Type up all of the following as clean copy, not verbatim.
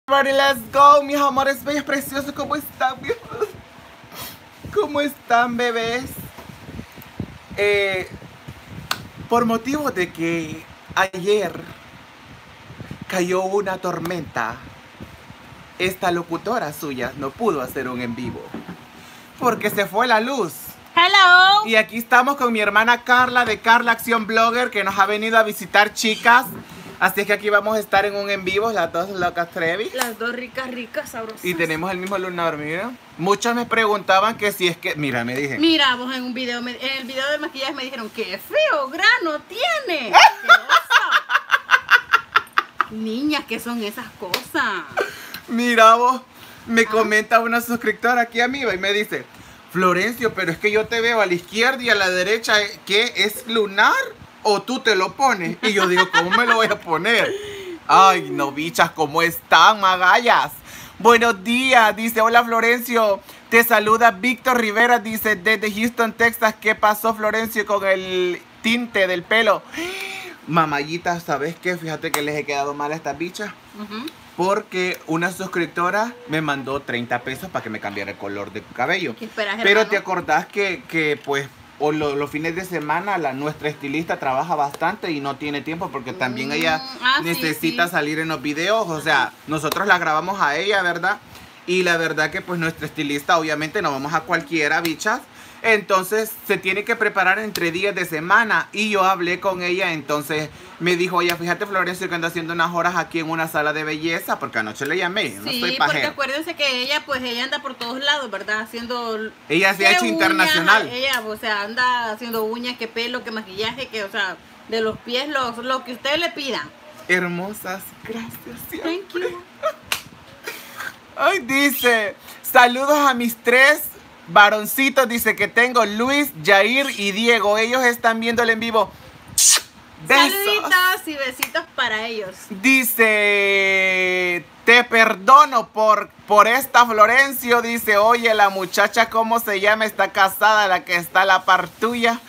Everybody, let's go, mis amores bellos preciosos. ¿Cómo están, ¿Cómo están, bebés? Por motivo de que ayer cayó una tormenta, esta locutora suya no pudo hacer un en vivo porque se fue la luz. Hello. Y aquí estamos con mi hermana Carla de Carla Acción Blogger, que nos ha venido a visitar, chicas. Así es que aquí vamos a estar en un en vivo, las dos locas Trevi. Las dos ricas, sabrosas. Y tenemos el mismo lunar, mira. Muchos me preguntaban que si es que... Mira, me dije... Mira, vos en un video, en el video del maquillaje me dijeron, ¡qué feo grano tiene! Niñas, ¿qué son esas cosas? Mira vos, me comenta una suscriptora aquí amiga y me dice, Florencio, pero es que yo te veo a la izquierda y a la derecha, ¿qué es lunar? ¿O tú te lo pones? Y yo digo, ¿cómo me lo voy a poner? Ay, no, bichas, ¿cómo están, magallas? Buenos días, dice, hola Florencio, te saluda Víctor Rivera, dice, desde Houston, Texas. ¿Qué pasó, Florencio, con el tinte del pelo? Mamayita, ¿sabes qué? Fíjate que les he quedado mal a estas bichas. Porque una suscriptora me mandó 30 pesos para que me cambiara el color de cabello. ¿Qué esperas, pero hermano? te acordás que pues, los fines de semana nuestra estilista trabaja bastante y no tiene tiempo porque también ella necesita salir en los videos. O sea, nosotros la grabamos a ella, ¿verdad? Y la verdad que pues nuestra estilista, obviamente no vamos a cualquiera, bichas. Entonces se tiene que preparar entre días de semana. Y yo hablé con ella, entonces me dijo, oye, fíjate Florencio que anda haciendo unas horas aquí en una sala de belleza. Porque anoche le llamé, no estoy pajero. Porque acuérdense que ella, pues ella anda por todos lados, ¿verdad? Haciendo... Ella se ha hecho internacional. Ella, o sea, anda haciendo uñas, que pelo, que maquillaje, que, o sea, de los pies, lo que ustedes le pidan. Hermosas, gracias siempre. Thank you. Ay, dice, saludos a mis 3 varoncitos, dice que tengo, Luis, Jair y Diego. Ellos están viendo el en vivo. Besos. Saluditos y besitos para ellos. Dice, te perdono por esta, Florencio. Dice, oye, la muchacha, ¿cómo se llama? Está casada, la que está a la par tuya.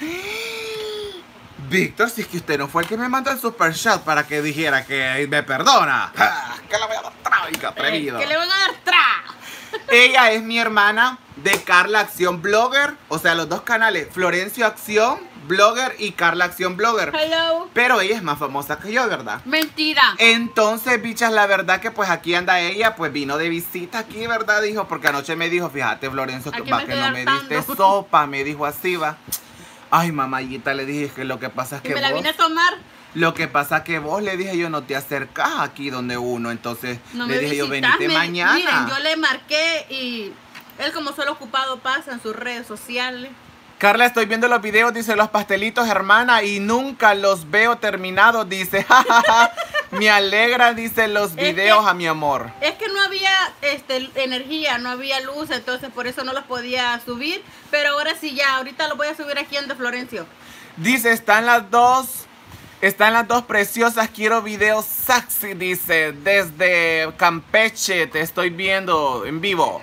Víctor, si es que usted no fue el que me mandó el super chat para que dijera que me perdona. Que le voy a dar trágico, atrevido. Que le van a dar tra. Ella es mi hermana de Carla Acción Blogger. O sea, los dos canales, Florencio Acción Blogger y Carla Acción Blogger. Hello. Pero ella es más famosa que yo, ¿verdad? Mentira. Entonces, bichas, la verdad que pues aquí anda ella, pues vino de visita aquí, ¿verdad? Dijo, porque anoche me dijo, fíjate, Florencio, va que no me diste sopa, me dijo así, va. Ay, mamayita, le dije que lo que pasa es que me la vine a tomar. Lo que pasa que vos, le dije yo, no te acercás aquí donde uno. Entonces, no le dije yo, venite mañana. Miren, yo le marqué y él como solo ocupado pasa en sus redes sociales. Carla, estoy viendo los videos, dice, los pastelitos, hermana, y nunca los veo terminados, dice. Me alegra, dice, los videos, a mi amor. Es que no había energía, no había luz, entonces por eso no los podía subir. Pero ahora sí ya, ahorita los voy a subir aquí en de Florencio. Dice, están las dos preciosas, quiero videos sexy, dice, desde Campeche, te estoy viendo en vivo.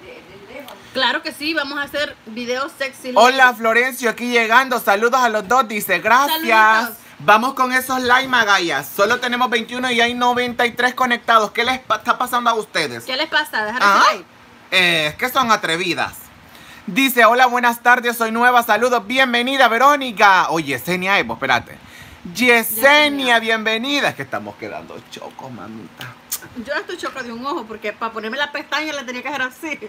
Claro que sí, vamos a hacer videos sexy. Hola Florencio, aquí llegando, saludos a los dos, dice, gracias. Saluditos. Vamos con esos like, magallas. Solo tenemos 21 y hay 93 conectados. ¿Qué les está pasando a ustedes? ¿Qué les pasa? Dejar ese like. Es que son atrevidas. Dice, hola, buenas tardes, soy nueva, saludos, bienvenida Verónica. Oye, Yesenia Evo, espérate. Yesenia, bienvenida. Es que estamos quedando chocos, mamita. Yo estoy choca de un ojo porque para ponerme la pestaña la tenía que hacer así.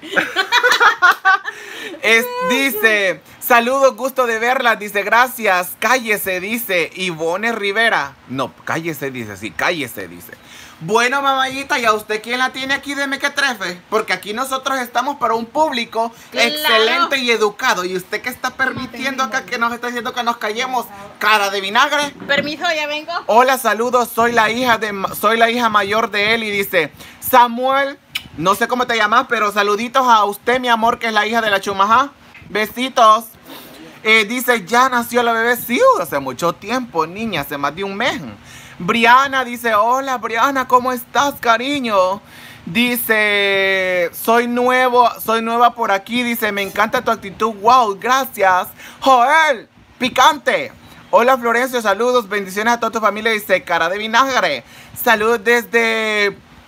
Dice, saludos, gusto de verla. Dice, gracias, cállese, dice Ivone Rivera. No, cállese, dice, sí, cállese, dice. Bueno, mamayita, ¿y a usted quién la tiene aquí? Deme que trefe. Porque aquí nosotros estamos para un público excelente y educado. ¿Y usted qué está permitiendo acá que nos está diciendo que nos callemos? ¿Cara de vinagre? Permiso, ya vengo. Hola, saludos, soy la hija mayor de él. Y dice, Samuel, no sé cómo te llamas, pero saluditos a usted, mi amor, que es la hija de la Chumajá. Besitos. Dice, ya nació la bebé. Sí, hace mucho tiempo, niña, hace más de un mes. Briana dice, hola Briana, ¿cómo estás, cariño? Dice, soy nueva por aquí, dice, me encanta tu actitud, wow, gracias. Joel, picante. Hola Florencio, saludos, bendiciones a toda tu familia, dice, cara de vinagre. Saludos desde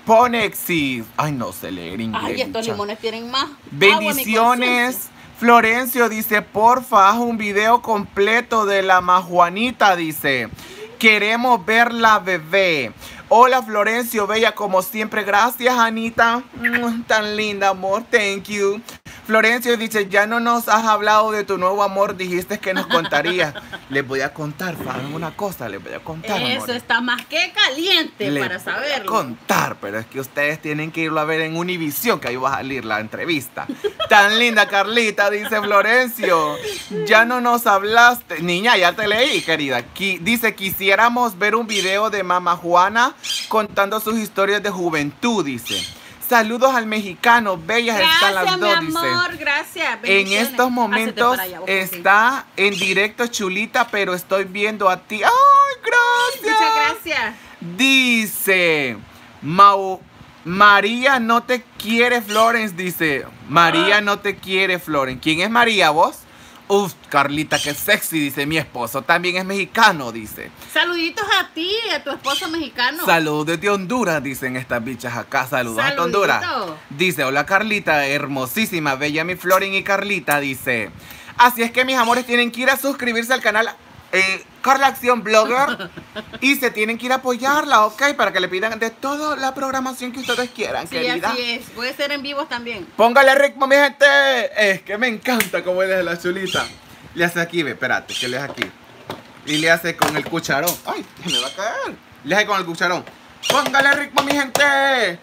Ponexis. Ay, no sé leer inglés. Ay, estos bicha. limones tienen más. Bendiciones. Florencio dice, porfa, haz un video completo de la majuanita, dice. Queremos ver la bebé. Hola Florencio, bella como siempre. Gracias, Anita. Tan linda, amor. Thank you. Florencio dice, ya no nos has hablado de tu nuevo amor, dijiste que nos contarías. Les voy a contar, Fabián, una cosa, les voy a contar. Eso amores. está más que caliente Les para voy a saberlo. contar, pero es que ustedes tienen que irlo a ver en Univisión, que ahí va a salir la entrevista. Tan linda, Carlita, dice Florencio. Ya no nos hablaste. Niña, ya te leí, querida. Dice, quisiéramos ver un video de Mamá Juana contando sus historias de juventud, dice. Saludos al mexicano, bellas están las dos, mi amor, dice. gracias. En bendiciones. estos momentos Hácete para allá, vos, está en directo Chulita, pero estoy viendo a ti. ¡Ay, gracias! Muchas gracias. Dice, María no te quiere, Florence, dice. María no te quiere, Florence. ¿Quién es María, vos? Uf, Carlita, qué sexy, dice. Mi esposo también es mexicano, dice. Saluditos a ti, a tu esposo mexicano. Saludos desde Honduras, dicen estas bichas acá. Saludos a Honduras. Dice, hola Carlita, hermosísima, bella mi Florin y Carlita, dice. Así es que mis amores tienen que ir a suscribirse al canal Carla Acción Blogger y se tienen que ir a apoyarla, ¿ok? Para que le pidan de toda la programación que ustedes quieran, Sí, querida. así es. Puede ser en vivos también. Póngale ritmo, mi gente. Es que me encanta cómo él es la Chulita. Le hace aquí, ve, espérate, que le hace aquí. Y le hace con el cucharón. Ay, se me va a caer. Le hace con el cucharón. Póngale ritmo, mi gente.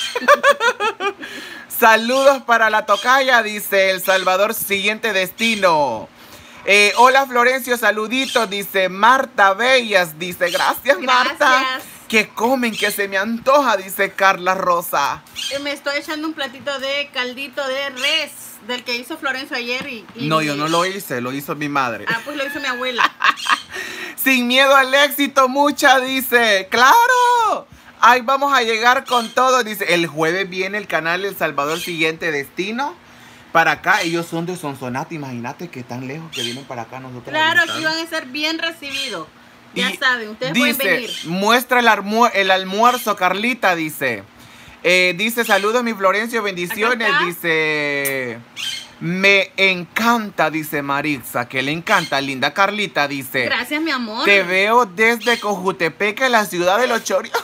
Saludos para la tocaya, dice El Salvador, siguiente destino. Hola Florencio, saluditos, dice Marta Bellas, dice gracias. Marta. Que comen, que se me antoja, dice Carla Rosa. Me estoy echando un platito de caldito de res, del que hizo Florencio ayer No, yo no lo hice, lo hizo mi madre. Ah, pues lo hizo mi abuela. Sin miedo al éxito, mucha, dice. ¡Claro! Ahí vamos a llegar con todo, dice. El jueves viene el canal El Salvador, siguiente destino. Para acá, ellos son de Sonsonate, imagínate que tan lejos que vienen para acá nosotros. Claro, aquí van a ser bien recibidos. Ya saben, ustedes dice, pueden venir. Muestra el almuerzo, Carlita, dice. Dice, saludos mi Florencio, bendiciones, dice. Me encanta, dice Maritza, que le encanta, linda Carlita, dice. Gracias, mi amor. Te veo desde Cojutepeque, la ciudad de los chorizos.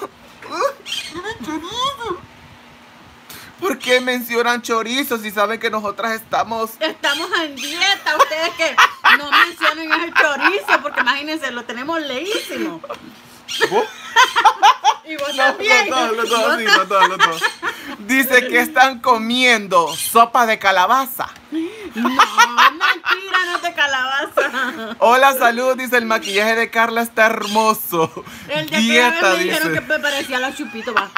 ¿Por qué mencionan chorizos si saben que nosotras estamos en dieta? Ustedes que no mencionen el chorizo, porque imagínense, lo tenemos leísimo. Y vos también. Los dos. Dice que están comiendo sopa de calabaza. No, mentira, no te calabaza. Hola, saludos, dice el maquillaje de Carla está hermoso. El de dieta, me dijeron dice. que me parecía la Chupito, va.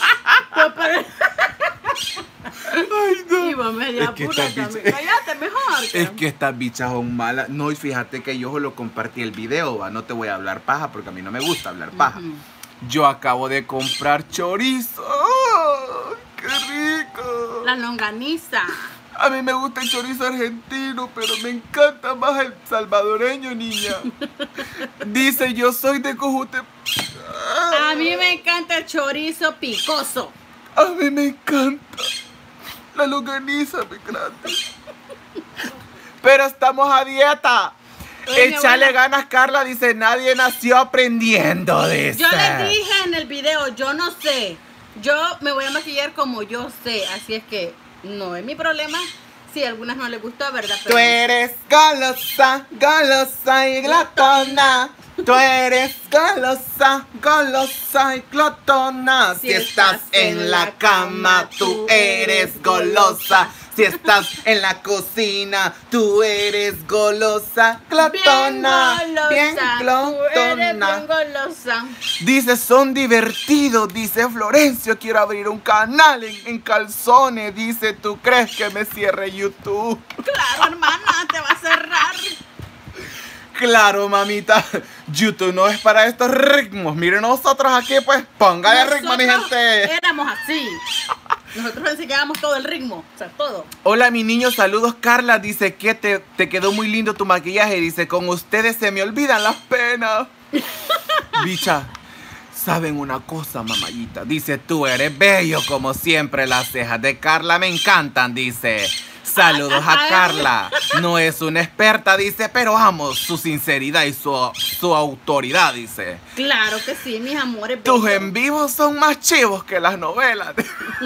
Ay, no. Y vos media Es que puta esta también. bicha- Cállate mejor. Es que estas bichas son malas. No, y fíjate que yo solo compartí el video, ¿va? No te voy a hablar paja porque a mí no me gusta hablar paja. Yo acabo de comprar chorizo. ¡Oh, qué rico! La longaniza. A mí me gusta el chorizo argentino, pero me encanta más el salvadoreño, niña. Dice, yo soy de Cojute. A mí me encanta el chorizo picoso. A mí me encanta la longaniza, me encanta. Pero estamos a dieta. Oye, Échale abuela. ganas, Carla. Dice, nadie nació aprendiendo, dice. Yo les dije en el video, yo no sé. Yo me voy a maquillar como yo sé. Así es que no es mi problema. Si a algunas no les gustó, ¿verdad? Pero Tú eres golosa, golosa y glotona. Tú eres golosa, golosa y glotona. Si estás en la cama, tú eres golosa. Si estás en la cocina, tú eres golosa, glotona. Bien Tú eres bien glotona. golosa. Dice, son divertidos. Dice Florencio, quiero abrir un canal en calzones. Dice, ¿tú crees que me cierre YouTube? Claro, hermana, te va a cerrar. Claro, mamita. YouTube no es para estos ritmos. Miren nosotros aquí, pues, póngale ritmo, mi Nosotros gente. éramos así. Nosotros enseñábamos todo el ritmo, o sea, todo. Hola, mi niño, saludos, Carla. Dice que te quedó muy lindo tu maquillaje. Dice, con ustedes se me olvidan las penas. Bicha, ¿Saben una cosa, mamayita? Dice, tú eres bello como siempre. Las cejas de Carla me encantan, dice. Saludos a Carla. No es una experta, dice, pero amo su sinceridad y su autoridad, dice. Claro que sí, mis amores. Tus en vivos son más chivos que las novelas.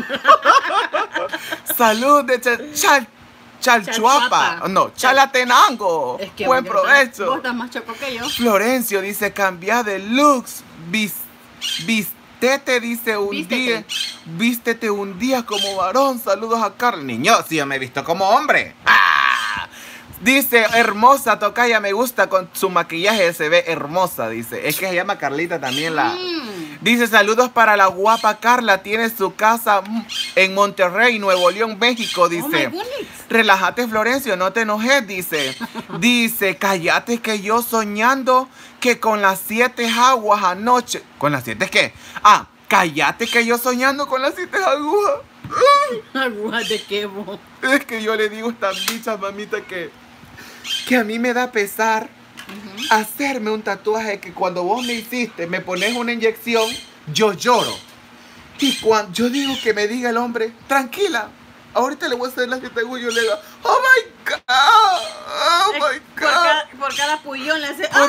Salud de Chalchuapa. No, Chalatenango. Es que buen provecho. Vos estás más choco que yo. Florencio dice, cambia de looks. Vístete, dice, vístete un día como varón. Saludos a Carla. Niño, si yo me he visto como hombre. ¡Ah! Dice, hermosa tocaya, me gusta con su maquillaje, se ve hermosa, dice. Es que se llama Carlita también la... Dice, saludos para la guapa Carla, tiene su casa en Monterrey, Nuevo León, México, dice. Relájate, Florencio, no te enojes, dice. Dice, cállate que yo soñando que con las 7 aguas anoche. ¿Con las 7 qué? Ah, cállate que yo soñando con las 7 agujas. ¿Agujas de qué, vos? Es que yo le digo a estas bichas, mamita, que a mí me da pesar hacerme un tatuaje que cuando vos me hiciste, me pones una inyección, yo lloro. Y cuando yo digo que me diga el hombre, tranquila, ahorita le voy a hacer la 7 agujas, yo le digo, oh my God, oh my God. Por cada pullón le hace...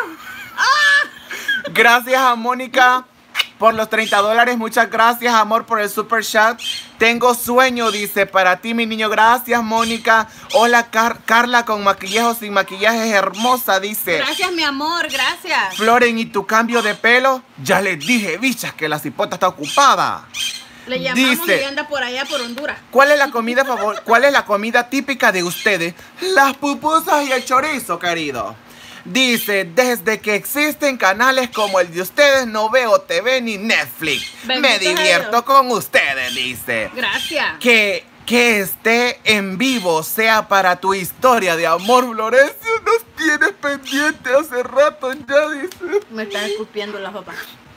Gracias a Mónica por los $30. Muchas gracias, amor, por el super chat. Tengo sueño, dice, para ti, mi niño. Gracias, Mónica. Hola, Carla, con maquillaje o sin maquillaje, es hermosa, dice. Gracias, mi amor, gracias. Floren, ¿y tu cambio de pelo? Ya les dije, bichas, que la cipota está ocupada. Le llamamos dice, y anda por allá, por Honduras. ¿Cuál es la comida típica de ustedes? Las pupusas y el chorizo, querido. Dice, desde que existen canales como el de ustedes, no veo TV ni Netflix. Me divierto con ustedes, dice. Gracias. Que esté en vivo sea para tu historia de amor, Florencio. Nos tienes pendiente hace rato ya, dice. Me están escupiendo las papas.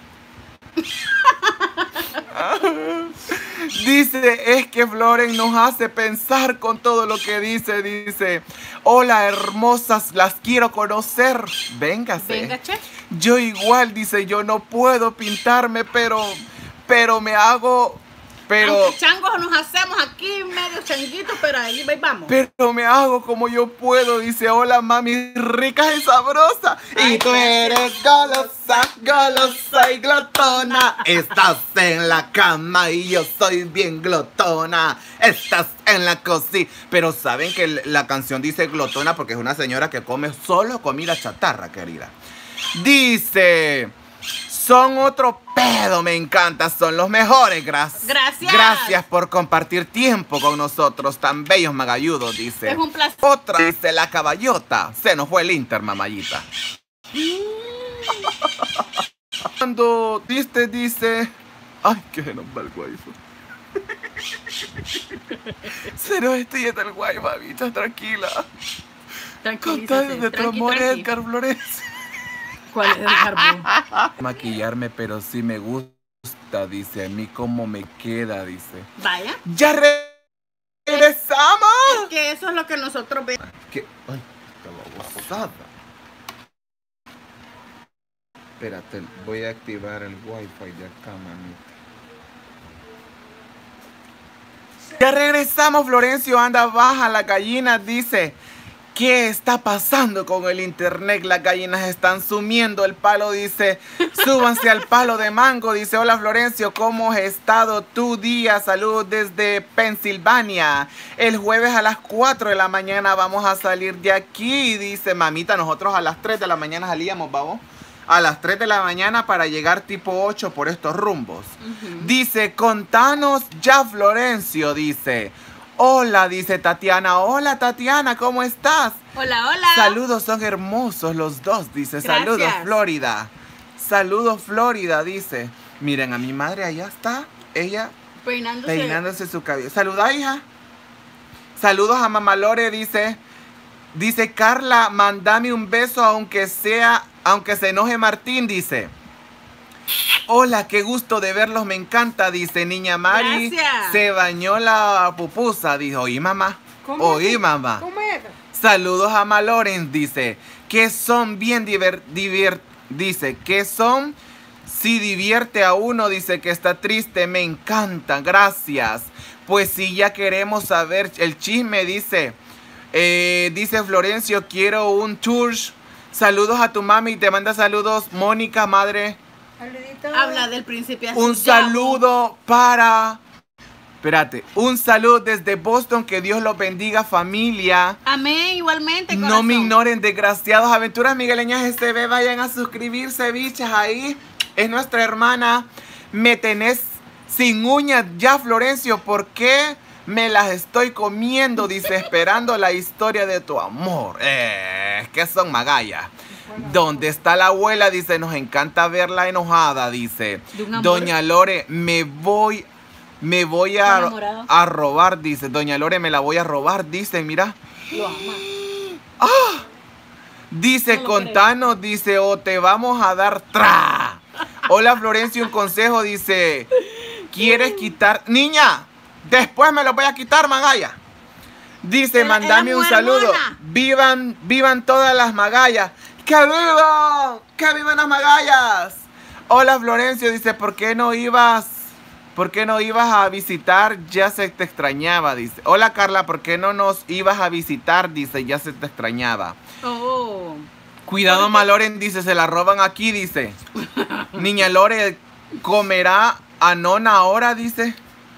Dice, es que Floren nos hace pensar con todo lo que dice. Dice, hola hermosas, las quiero conocer. Véngase. Venga, che. Yo igual, dice, yo no puedo pintarme, pero me hago... Aunque changos nos hacemos aquí, medio changuitos, pero ahí vamos. Pero me hago como yo puedo, dice, hola mami, rica y sabrosa. Y tú eres golosa y glotona. Estás en la cama y yo soy bien glotona. Estás en la cocina. Pero saben que la canción dice glotona porque es una señora que come solo comida chatarra, querida. Dice... Son otro pedo, me encanta, son los mejores, gracias. Gracias por compartir tiempo con nosotros, tan bellos magalludos, dice. Es un placer. Otra, dice la caballota, se nos fue el Inter, mamayita. Cuando dice, ay, que se nos va el wifi. Se nos estrella el wifi, mamita, tranquila. Tranquilízate, de tu amor, Edgar Flores. ¿Cuál es el carbón? Maquillarme, pero sí me gusta, dice. A mí cómo me queda, dice. Vaya. ¡Ya regresamos! Es que eso es lo que nosotros vemos. ¿Qué? Ay, estaba gozada. Espérate, voy a activar el wifi de acá, mamita. Ya regresamos, Florencio. Anda, baja la gallina, dice. ¿Qué está pasando con el internet? Las gallinas están sumiendo el palo, dice. Súbanse al palo de mango, dice. Hola Florencio, ¿cómo has estado tu día? Saludos desde Pensilvania. El jueves a las 4 de la mañana vamos a salir de aquí, dice. Mamita, nosotros a las 3 de la mañana salíamos, vamos. A las 3 de la mañana para llegar tipo 8 por estos rumbos. Dice, contanos ya, Florencio, dice. Hola, dice Tatiana. Hola, Tatiana, ¿cómo estás? Hola, hola. Saludos, son hermosos los dos, dice. Gracias. Saludos, Florida. Saludos, Florida, dice. Miren, a mi madre allá está. Ella peinándose su cabello. Saluda, hija. Saludos a Mamá Lore, dice. Dice Carla, mandame un beso aunque se enoje Martín, dice. Hola, qué gusto de verlos, me encanta, dice Niña Mari. Gracias. Se bañó la pupusa, dijo. Oí, mamá. Oí, mamá. ¿Cómo es? Saludos a Maloren, dice. Que son bien dice que son Sí divierte a uno, dice que está triste, me encanta, gracias. Pues sí, ya queremos saber el chisme, dice. Dice Florencio, quiero un tour. Saludos a tu mami, te manda saludos Mónica, madre. Saludito. Habla del principio así. Un saludo para... Espérate, un saludo desde Boston, que Dios los bendiga, familia. Amén, igualmente, corazón. No me ignoren, desgraciados. Aventuras Migueleñas SB, vayan a suscribirse, bichas, ahí. Es nuestra hermana. Me tenés sin uñas ya, Florencio, ¿por qué me las estoy comiendo? Dice, esperando la historia de tu amor. ¿Qué son magallas? ¿Dónde está la abuela? Dice, nos encanta verla enojada, dice. Doña Lore, me voy a robar, dice. Doña Lore, me la voy a robar, dice, mira. Lo ama. ¡Ah! Dice, no contanos, dice, o te vamos a dar tra. Hola, Florencio, un consejo, dice. ¿Quieres quitar? Niña, después me lo voy a quitar, magalla. Dice, mandame un saludo. Vivan todas las magallas. ¡Que vivan! ¡Que vivan las magallas! Hola, Florencio, dice, ¿por qué no ibas a visitar? Ya se te extrañaba, dice. Hola, Carla, ¿por qué no nos ibas a visitar? Dice, ya se te extrañaba. Oh. Cuidado, Maloren, dice, se la roban aquí, dice. Niña Lore, ¿comerá anona ahora? Dice.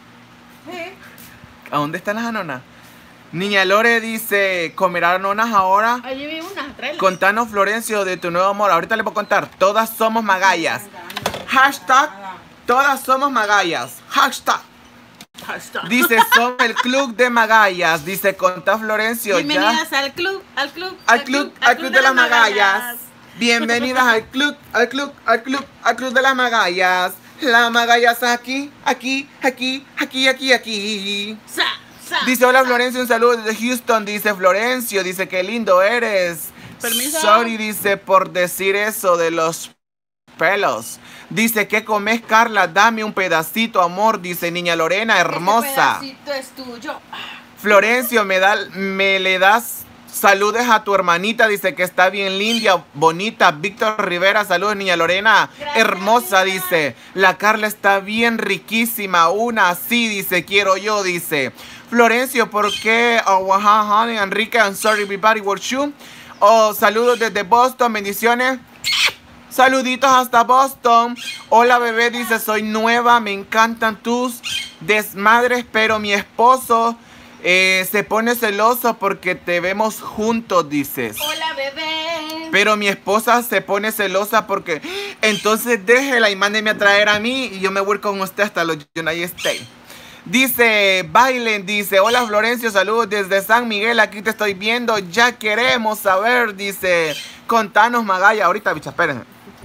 ¿A dónde están las anonas? Niña Lore dice, ¿comerá anonas ahora? Allí vi unas, tráelas. Contanos, Florencio, de tu nuevo amor. Ahorita le voy a contar. Todas somos magallas. Hashtag, todas somos magallas. Hashtag. Dice, somos el club de magallas. Dice, contá, Florencio. Bienvenidas ya al club de las magallas. Bienvenidas al club de las magallas. Las magallas aquí. Dice, hola, Florencio, un saludo desde Houston. Dice Florencio, dice, qué lindo eres. Permiso. Sorry, dice, por decir eso de los pelos. Dice, ¿qué comes, Carla? Dame un pedacito, amor. Dice, niña Lorena, hermosa. Este pedacito es tuyo. Florencio, me le das saludes a tu hermanita. Dice que está bien linda, bonita. Víctor Rivera, saludos, niña Lorena. Gracias, hermosa, niña. Dice. La Carla está bien riquísima. Una así, dice, quiero yo, dice. Florencio, ¿por qué? Oh, honey, Enrique, I'm sorry, everybody, what you? Oh, saludos desde Boston, bendiciones. Saluditos hasta Boston. Hola, bebé, dice, soy nueva, me encantan tus desmadres, pero mi esposo se pone celoso porque te vemos juntos, dices. Hola, bebé. Pero mi esposa se pone celosa porque... Entonces déjela y mándeme a traer a mí y yo me voy con usted hasta los United States. Dice, bailen, dice, hola, Florencio, saludos desde San Miguel, aquí te estoy viendo, ya queremos saber, dice, contanos, Magalla, ahorita, bicha, espérenme.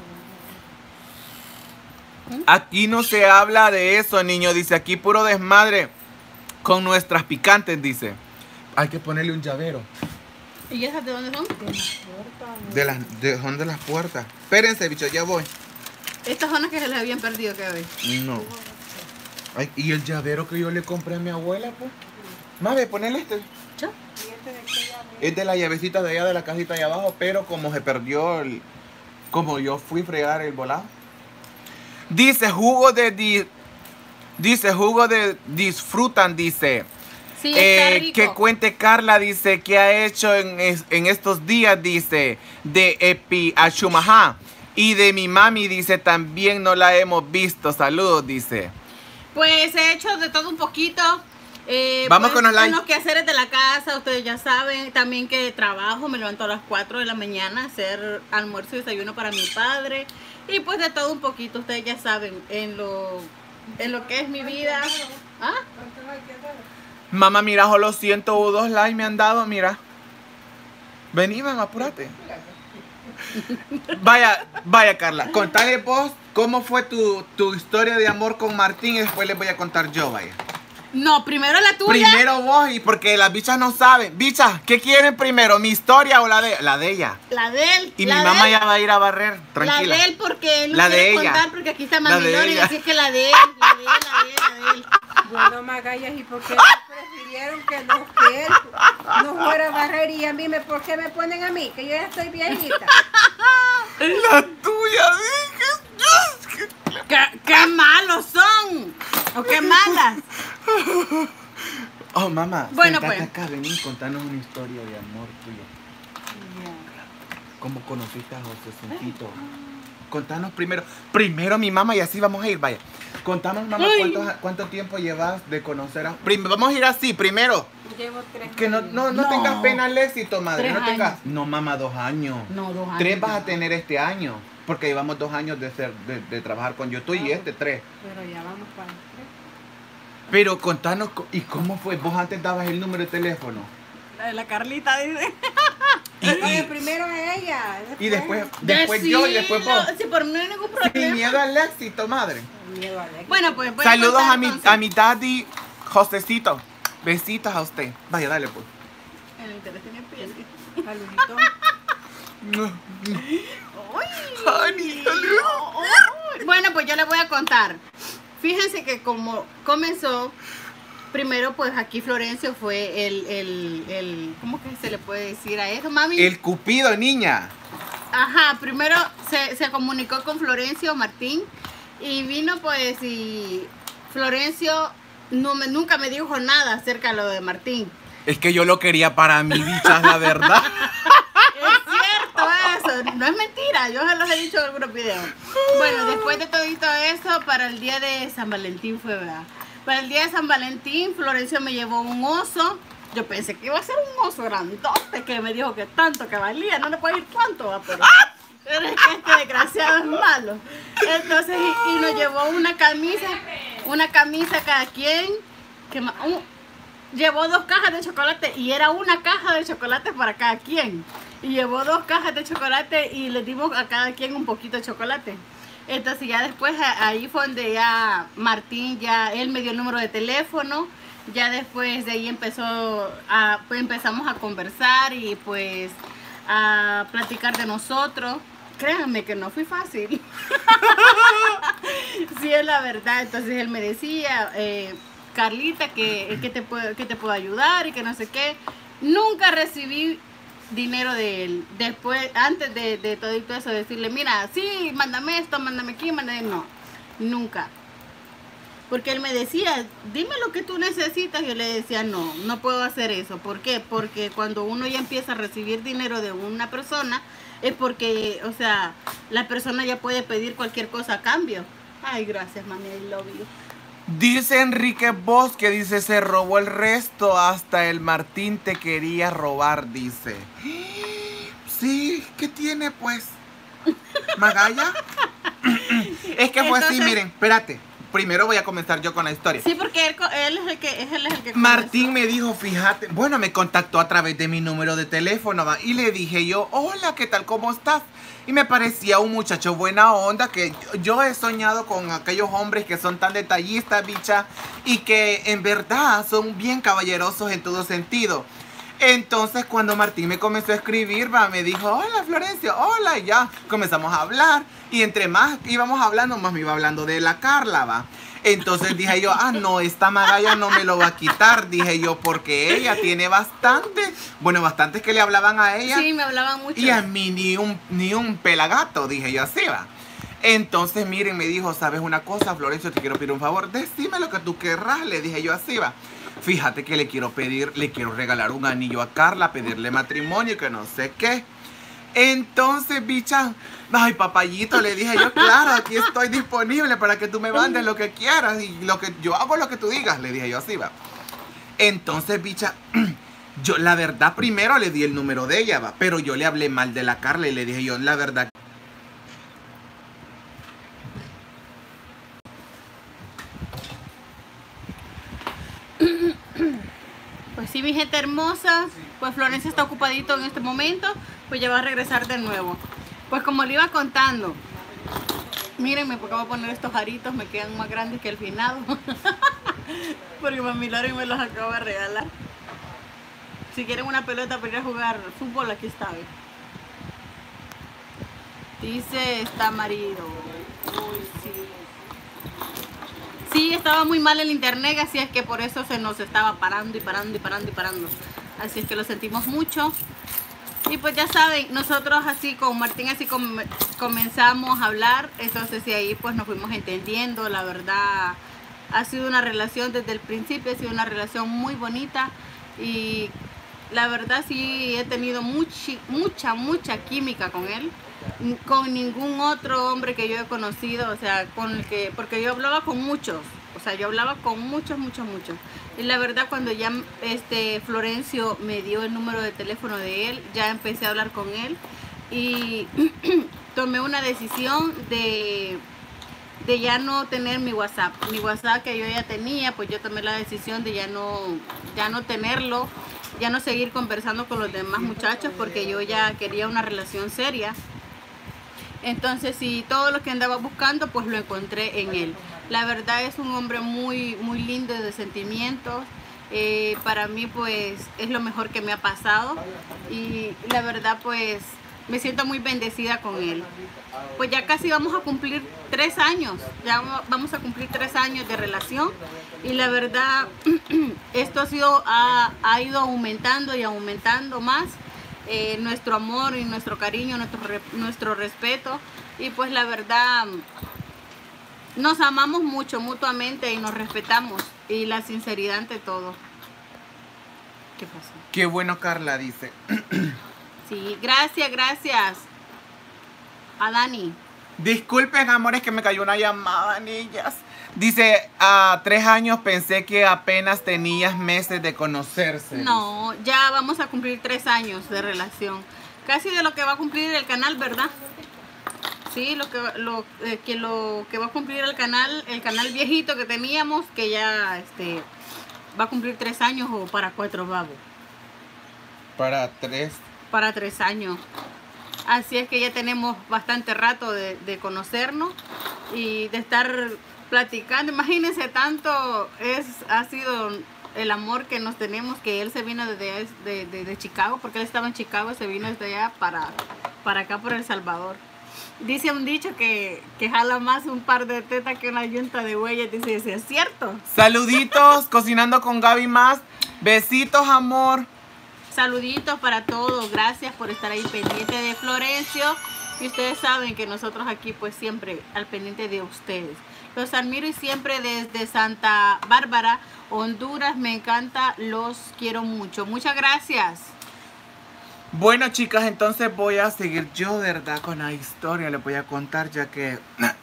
Aquí no se habla de eso, niño, dice, aquí puro desmadre con nuestras picantes, dice. Hay que ponerle un llavero. ¿Y esas de dónde son? Son de las puertas. Espérense, bicho, ya voy. Estas son las que se les habían perdido, ¿qué hoy? No. Ay, ¿y el llavero que yo le compré a mi abuela, pues? Mami, ponele este. ¿Ya? Es de la llavecita de allá, de la cajita de abajo, pero como se perdió el... Como yo fui a fregar el volado. Dice, jugo de disfrutan, dice. Sí, está rico. Que cuente Carla, dice, que ha hecho en estos días, dice, de Epi Achumajá. Y de mi mami, dice, también no la hemos visto. Saludos, dice. Pues he hecho de todo un poquito. Vamos con los likes. Los quehaceres de la casa, ustedes ya saben. También que trabajo, me levanto a las 4 de la mañana a hacer almuerzo y desayuno para mi padre. Y pues de todo un poquito, ustedes ya saben, en lo que es mi vida. ¿Ah? Mamá, mira, solo 102 likes me han dado, mira. Vení, mamá, apúrate. Vaya, Carla, contale vos cómo fue tu historia de amor con Martín y después les voy a contar yo, vaya. No, primero la tuya. Primero vos, y porque las bichas no saben. Bichas, ¿qué quieren primero? ¿Mi historia o la de ella? La de él. Y mi mamá ya va a ir a barrer, tranquila. La de él, porque no la quiere de ella. contar, porque aquí está Mami Lori y así es que la de él. Bueno, Magallas, ¿y por qué no prefirieron que él no fuera a barrer y a mí por qué me ponen a mí? Que yo ya estoy viejita. La tuya, dije. veras. Oh, mamá, Bueno, sentate pues. acá, vení, contanos una historia de amor tuyo. ¿Cómo conociste a Josecito? Contanos primero mi mamá y así vamos a ir, vaya. Contanos, mamá, Ay. cuánto tiempo llevas de conocer a... Vamos a ir así, primero. Llevo 3 Que no No. tengas pena al éxito, madre. 3 No tengas... años. No, mamá, 2 años. No, 2 años. 3 vas a tener este año. Porque llevamos 2 años de trabajar con YouTube y 3. Pero ya vamos para el 3. Pero contanos, ¿y cómo fue? Vos antes dabas el número de teléfono. La Carlita dice. Oye, primero ella. Y después yo y después vos. Sí, por mí no hay ningún Sin problema. miedo al éxito, madre. Miedo a Alex. Bueno, pues voy Saludos contar a mi, entonces. a mi daddy Josecito. Besitos a usted. Vaya, dale pues. El interés tiene piel. Saludito. Honey, saludos. Bueno, pues yo les voy a contar. Fíjense que como comenzó, primero pues aquí Florencio fue el ¿cómo que se le puede decir a eso, mami? El cupido, niña. Ajá, primero se comunicó con Florencio Martín y vino pues y Florencio nunca me dijo nada acerca de lo de Martín. Es que yo lo quería para mí, bichas, la verdad. Es cierto eso, no es mentira, yo se los he dicho en algunos videos. Bueno, después de todo eso, para el día de San Valentín fue, ¿verdad? Para el día de San Valentín, Florencio me llevó un oso. Yo pensé que iba a ser un oso grandote, que me dijo que tanto que valía, no le puedo ir cuánto, ¿va? Pero es que este desgraciado es malo. Entonces, y nos llevó una camisa cada quien, llevó 2 cajas de chocolate y era una caja de chocolate para cada quien. Y llevó 2 cajas de chocolate y le dimos a cada quien un poquito de chocolate. Entonces ya después ahí fue donde ya Martín, ya él me dio el número de teléfono. Ya después de ahí pues empezamos a conversar y pues a platicar de nosotros. Créanme que no fue fácil. Sí, es la verdad. Entonces él me decía, Carlita, que te puedo ayudar y que no sé qué. Nunca recibí dinero de él. Después, antes de todo eso, decirle, mira, sí, mándame esto, mándame aquí, mándame... No, nunca. Porque él me decía, dime lo que tú necesitas. Yo le decía, no puedo hacer eso. ¿Por qué? Porque cuando uno ya empieza a recibir dinero de una persona, es porque, o sea, la persona ya puede pedir cualquier cosa a cambio. Ay, gracias, mami, I love you. Dice Enrique Bosque, dice, se robó el resto, hasta el Martín te quería robar, dice. Sí, ¿qué tiene pues? ¿Magalla? Es que fue así, Entonces- miren, espérate. Primero voy a comenzar yo con la historia. Sí, porque él es el que Martín me dijo, fíjate, bueno, me contactó a través de mi número de teléfono, ¿va? Y le dije yo, hola, ¿qué tal? ¿Cómo estás? Y me parecía un muchacho buena onda, que yo he soñado con aquellos hombres que son tan detallistas, bicha, y que en verdad son bien caballerosos en todo sentido. Entonces cuando Martín me comenzó a escribir, va, me dijo, hola Florencio, hola, y ya comenzamos a hablar. Y entre más íbamos hablando, más me iba hablando de la Carla, va. Entonces dije yo, no, esta Magalla no me lo va a quitar, dije yo, porque ella tiene bastantes que le hablaban a ella. Sí, me hablaban mucho. Y a mí ni un pelagato, dije yo, así va. Entonces, miren, me dijo, ¿sabes una cosa, Florencio? Te quiero pedir un favor, decime lo que tú querrás, le dije yo, así va. Fíjate que le quiero regalar un anillo a Carla, pedirle matrimonio, que no sé qué. Entonces, bicha, ay, papayito, le dije yo, claro, aquí estoy disponible para que tú me mandes lo que quieras y yo hago lo que tú digas, le dije yo, así va. Entonces, bicha, yo la verdad primero le di el número de ella, va, pero yo le hablé mal de la Carla y le dije yo, la verdad. Pues sí, mi gente hermosa, pues Florencia está ocupadito en este momento, pues ya va a regresar de nuevo. Pues como le iba contando, mírenme porque voy a poner estos aritos, me quedan más grandes que el finado. Porque mami Lori me los acaba de regalar. Si quieren una pelota para ir a jugar fútbol, aquí está. ¿Ve? Dice, está marido. Uy, sí. Sí, estaba muy mal el internet, así es que por eso se nos estaba parando y parando. Así es que lo sentimos mucho. Y pues ya saben, nosotros así con Martín comenzamos a hablar, entonces de ahí pues nos fuimos entendiendo, la verdad. Ha sido una relación desde el principio, ha sido una relación muy bonita y la verdad sí he tenido mucha química con él. Con ningún otro hombre que yo he conocido, o sea, porque yo hablaba con muchos, o sea, yo hablaba con muchos. Y la verdad cuando ya Florencio me dio el número de teléfono de él, ya empecé a hablar con él y tomé una decisión de ya no tener mi WhatsApp. Mi WhatsApp que yo ya tenía, pues yo tomé la decisión de ya no tenerlo, ya no seguir conversando con los demás muchachos porque yo ya quería una relación seria. Entonces, sí, todo lo que andaba buscando, pues lo encontré en él. La verdad es un hombre muy lindo de sentimientos. Para mí, pues, es lo mejor que me ha pasado. Y la verdad, pues, me siento muy bendecida con él. Pues ya casi vamos a cumplir 3 años. Ya vamos a cumplir 3 años de relación. Y la verdad, esto ha ido aumentando y aumentando más. Nuestro amor y nuestro cariño, nuestro respeto, y pues la verdad nos amamos mucho mutuamente y nos respetamos, y la sinceridad ante todo. ¿Qué pasó? Qué bueno, Carla, dice. Sí, gracias a Dani. Disculpen, amores, que me cayó una llamada, niñas. Dice, a 3 años pensé que apenas tenías meses de conocerse. No, ya vamos a cumplir 3 años de relación. Casi de lo que va a cumplir el canal, ¿verdad? Sí, lo que va a cumplir el canal viejito que teníamos, que ya va a cumplir 3 años o para 4, babo. Para 3. Para 3 años. Así es que ya tenemos bastante rato de conocernos y de estar platicando. Imagínense, tanto ha sido el amor que nos tenemos, que él se vino de Chicago, porque él estaba en Chicago, se vino desde allá para acá, por El Salvador. Dice un dicho que jala más un par de tetas que una yunta de huellas. Dice, ¿es cierto? Saluditos, cocinando con Gaby más. Besitos, amor. Saluditos para todos, gracias por estar ahí pendiente de Florencio. Y ustedes saben que nosotros aquí pues siempre al pendiente de ustedes. Los admiro y siempre desde Santa Bárbara, Honduras, me encanta, los quiero mucho. Muchas gracias. Bueno, chicas, entonces voy a seguir yo, de verdad, con la historia. Les voy a contar, ya que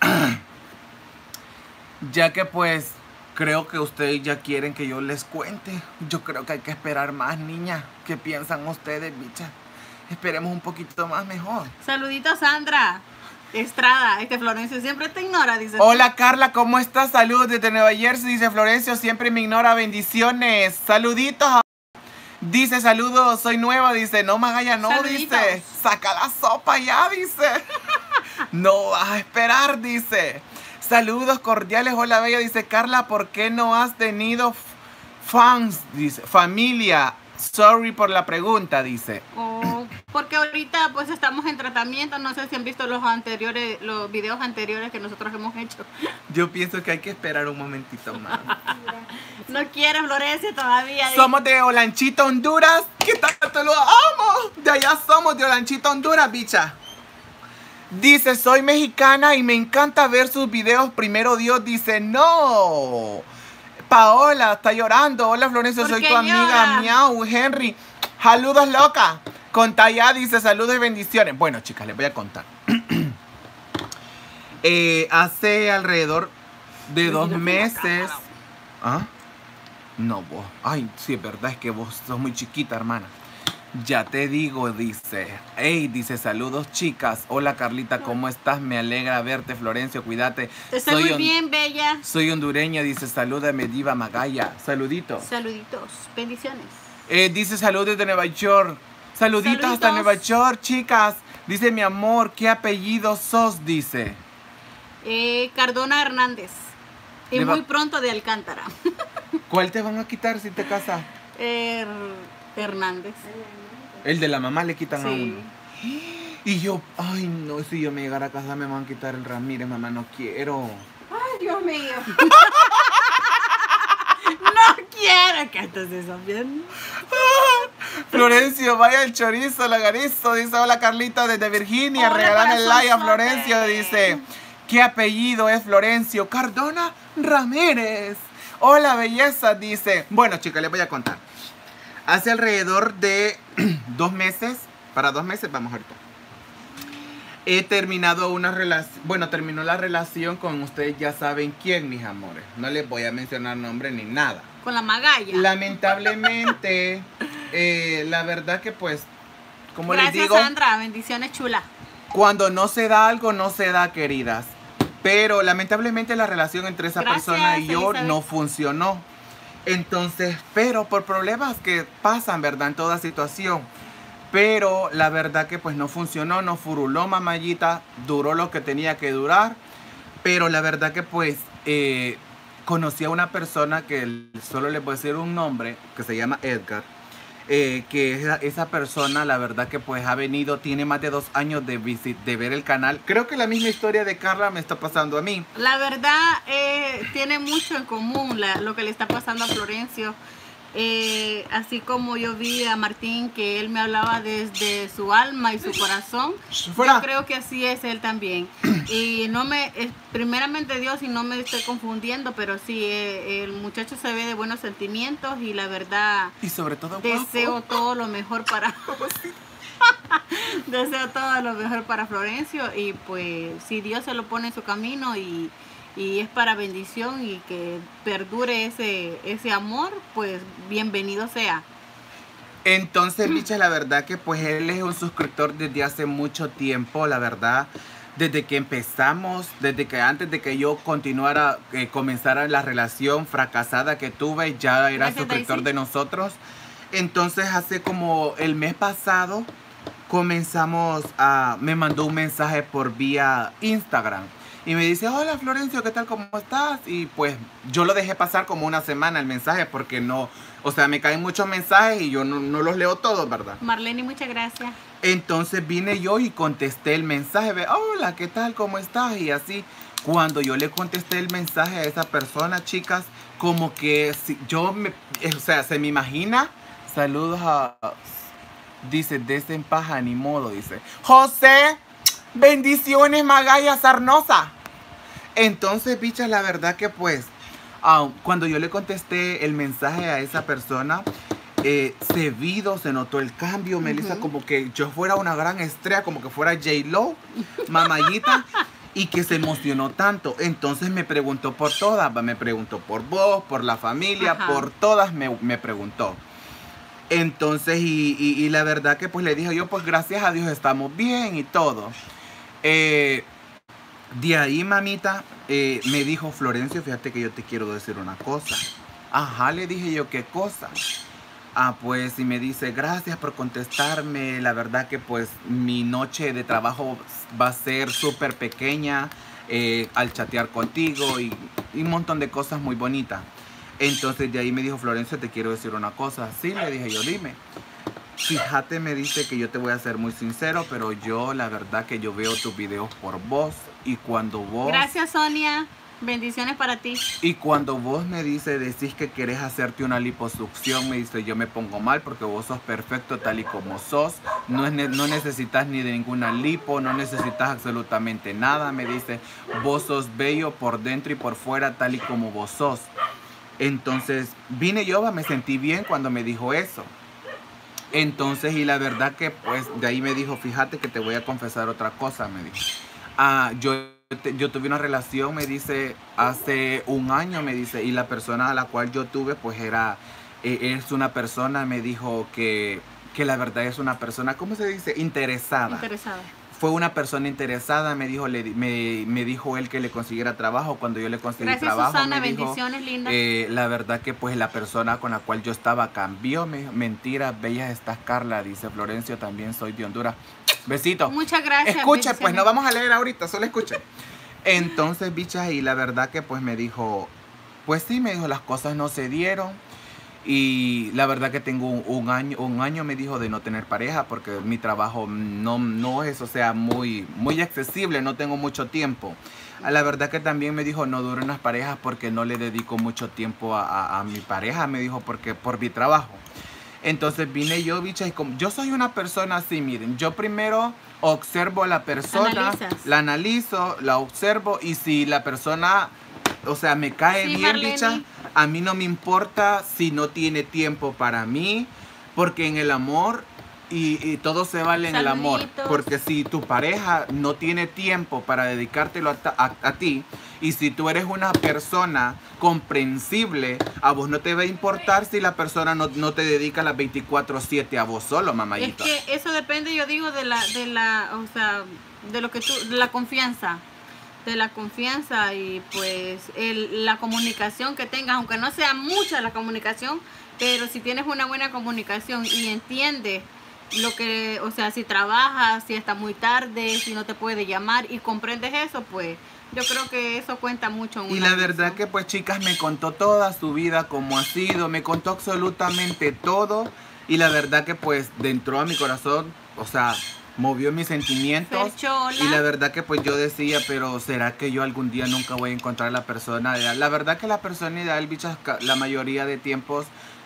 pues creo que ustedes ya quieren que yo les cuente. Yo creo que hay que esperar más, niña. ¿Qué piensan ustedes, bicha? Esperemos un poquito más, mejor. Saluditos, Sandra Estrada. Florencio siempre te ignora, dice. Hola, Carla, ¿cómo estás? Saludos desde Nueva Jersey. Dice Florencio, siempre me ignora. Bendiciones. Saluditos. Dice, saludos, soy nueva. Dice, no, Magaya, no. Saluditos. Dice, saca la sopa ya, dice. No vas a esperar, dice. Saludos cordiales, hola bella. Dice, Carla, ¿por qué no has tenido fans? Dice, familia. Sorry por la pregunta, dice. Oh, porque ahorita pues estamos en tratamiento. No sé si han visto los videos anteriores que nosotros hemos hecho. Yo pienso que hay que esperar un momentito más. No quiere Florencia todavía. Somos de Olanchito, Honduras. ¿Qué tanto lo amo? De allá somos, de Olanchito, Honduras, bicha. Dice, soy mexicana y me encanta ver sus videos. Primero Dios, dice, no. Paola está llorando. Hola, Florencio, soy tu amiga. Miau, Henry. Saludos, loca. Contaya dice, saludos y bendiciones. Bueno, chicas, les voy a contar. Hace alrededor de 2 meses. ¿Ah? No, vos. Ay, sí, es verdad, es que vos sos muy chiquita, hermana. Ya te digo, dice. Hey, dice, saludos, chicas. Hola, Carlita, ¿cómo estás? Me alegra verte, Florencio, cuídate. Estoy muy bien, bella. Soy hondureña, dice, salúdame, diva Magaya. Saluditos. Saluditos, bendiciones. Dice, saludos de Nueva York. Saluditos hasta Nueva York, chicas. Dice, mi amor, ¿qué apellido sos? Dice. Cardona Hernández. Y muy pronto de Alcántara. ¿Cuál te van a quitar si te casas? Hernández. El de la mamá le quitan a uno. Y yo, ay no, si yo me llegara a casar me van a quitar el Ramírez, mamá, no quiero. Ay, Dios mío. No quiero que entonces son bien. Florencio, vaya el chorizo, la garizo. Dice, hola Carlita desde Virginia, regalan el like a Florencio. Dice, ¿Qué apellido es Florencio? Cardona Ramírez. Hola, belleza, dice. Bueno, chicas, les voy a contar. Hace alrededor de 2 meses, para 2 meses, vamos ahorita. He terminado una relación, bueno, terminó la relación con ustedes ya saben quién, mis amores. No les voy a mencionar nombre ni nada. Con la magalla. Lamentablemente, la verdad que pues, como les digo. Gracias, Sandra, bendiciones chula. Cuando no se da algo, no se da, queridas. Pero lamentablemente la relación entre esa persona y yo no funcionó. Entonces, pero por problemas que pasan, ¿verdad? En toda situación. Pero la verdad que pues no funcionó, no furuló, mamallita. Duró lo que tenía que durar. Pero la verdad que pues conocí a una persona que solo le voy a decir un nombre, que se llama Edgar. Que esa persona, la verdad que pues ha venido, tiene más de 2 años de ver el canal. Creo que la misma historia de Carla me está pasando a mí. La verdad, tiene mucho en común lo que le está pasando a Florencio. Así como yo vi a Martín, que él me hablaba desde su alma y su corazón, yo creo que así es él también. Y no me, primeramente Dios, y no me estoy confundiendo, pero sí, el muchacho se ve de buenos sentimientos y la verdad, y sobre todo deseo guapo. todo lo mejor para deseo todo lo mejor para Florencio, y pues si Dios se lo pone en su camino y es para bendición y que perdure ese amor, pues bienvenido sea. Entonces, bicha, la verdad que pues él es un suscriptor desde hace mucho tiempo, la verdad. Desde que empezamos, desde que antes de que yo comenzara la relación fracasada que tuve, ya era suscriptor de nosotros. Entonces, hace como el mes pasado, me mandó un mensaje por vía Instagram. Y me dice, hola Florencio, ¿qué tal? ¿Cómo estás? Y pues yo lo dejé pasar como una semana el mensaje porque no, o sea, me caen muchos mensajes y yo no los leo todos, ¿verdad? Marlene, muchas gracias. Entonces vine yo y contesté el mensaje, hola, ¿qué tal? ¿Cómo estás? Y así, cuando yo le contesté el mensaje a esa persona, chicas, como que o sea, se me imagina, saludos dice, desempaja, ni modo, dice, José, bendiciones, Magalla Sarnosa. Entonces, bichas, la verdad que pues, cuando yo le contesté el mensaje a esa persona, se notó el cambio, Melissa, como que yo fuera una gran estrella, como que fuera J-Lo, mamallita, y que se emocionó tanto. Entonces me preguntó por todas, me preguntó por vos, por la familia, por todas me preguntó. Entonces, y la verdad que pues le dije yo, pues gracias a Dios estamos bien y todo. De ahí, mamita, me dijo, Florencio, fíjate que yo te quiero decir una cosa. Ajá, le dije yo, ¿qué cosa? Pues, y me dice, gracias por contestarme. La verdad que pues mi noche de trabajo va a ser súper pequeña al chatear contigo y un montón de cosas muy bonitas. Entonces de ahí me dijo, Florencio, te quiero decir una cosa. Sí, le dije yo, dime. Fíjate, me dice que yo te voy a ser muy sincero, pero yo la verdad que yo veo tus videos por vos y cuando vos... Gracias, Sonia. Bendiciones para ti. Y cuando vos decís que querés hacerte una liposucción, me dice, yo me pongo mal porque vos sos perfecto tal y como sos. No necesitas ni de ninguna lipo, no necesitas absolutamente nada. Me dice, vos sos bello por dentro y por fuera tal y como vos sos. Entonces vine yo, me sentí bien cuando me dijo eso. Entonces, y la verdad que pues de ahí me dijo, fíjate que te voy a confesar otra cosa, me dijo. Yo tuve una relación, me dice, hace 1 año, me dice, y la persona a la cual yo tuve pues es una persona, me dijo que la verdad es una persona, ¿cómo se dice? Interesada. Fue una persona interesada, me dijo él que le consiguiera trabajo. Cuando yo le conseguí trabajo, Susana, me dijo, bendiciones, linda. la verdad que pues la persona con la cual yo estaba cambió. Me dijo, mentira, bella estás, Carla, dice Florencio, también soy de Honduras. Besito. Muchas gracias. Escuchen, pues no vamos a leer ahorita, solo escuchen. Entonces, bichas, y la verdad que pues me dijo, pues sí, me dijo, las cosas no se dieron. Y la verdad que tengo un año me dijo de no tener pareja porque mi trabajo no es, o sea, muy accesible, no tengo mucho tiempo. La verdad que también me dijo no duren las parejas porque no le dedico mucho tiempo a mi pareja, me dijo, porque por mi trabajo. Entonces vine yo, bicha, y como yo soy una persona así, miren, yo primero observo a la persona, Analizas. la analizo, la observo, y si la persona, o sea, me cae Sí, bien, Marlene. bicha, a mí no me importa si no tiene tiempo para mí, porque en el amor y todo se vale en el amor. Saluditos. Porque si tu pareja no tiene tiempo para dedicártelo a ti, y si tú eres una persona comprensible, a vos no te va a importar si la persona no te dedica las 24/7 a vos solo, Es mamayita. que eso depende, yo digo, o sea, de lo que de la confianza. De la confianza y pues la comunicación que tengas, aunque no sea mucha la comunicación, pero si tienes una buena comunicación y entiendes lo que, o sea, si trabajas, si está muy tarde, si no te puede llamar y comprendes eso, pues yo creo que eso cuenta mucho en Y una la verdad relación. que pues, chicas, me contó toda su vida como ha sido, me contó absolutamente todo, y la verdad que pues dentro a mi corazón, o sea, movió mis sentimientos. Ferchola. Y la verdad que pues yo decía, pero ¿será que yo algún día nunca voy a encontrar la persona ideal? La verdad que la persona ideal, bichas, la mayoría de tiempos,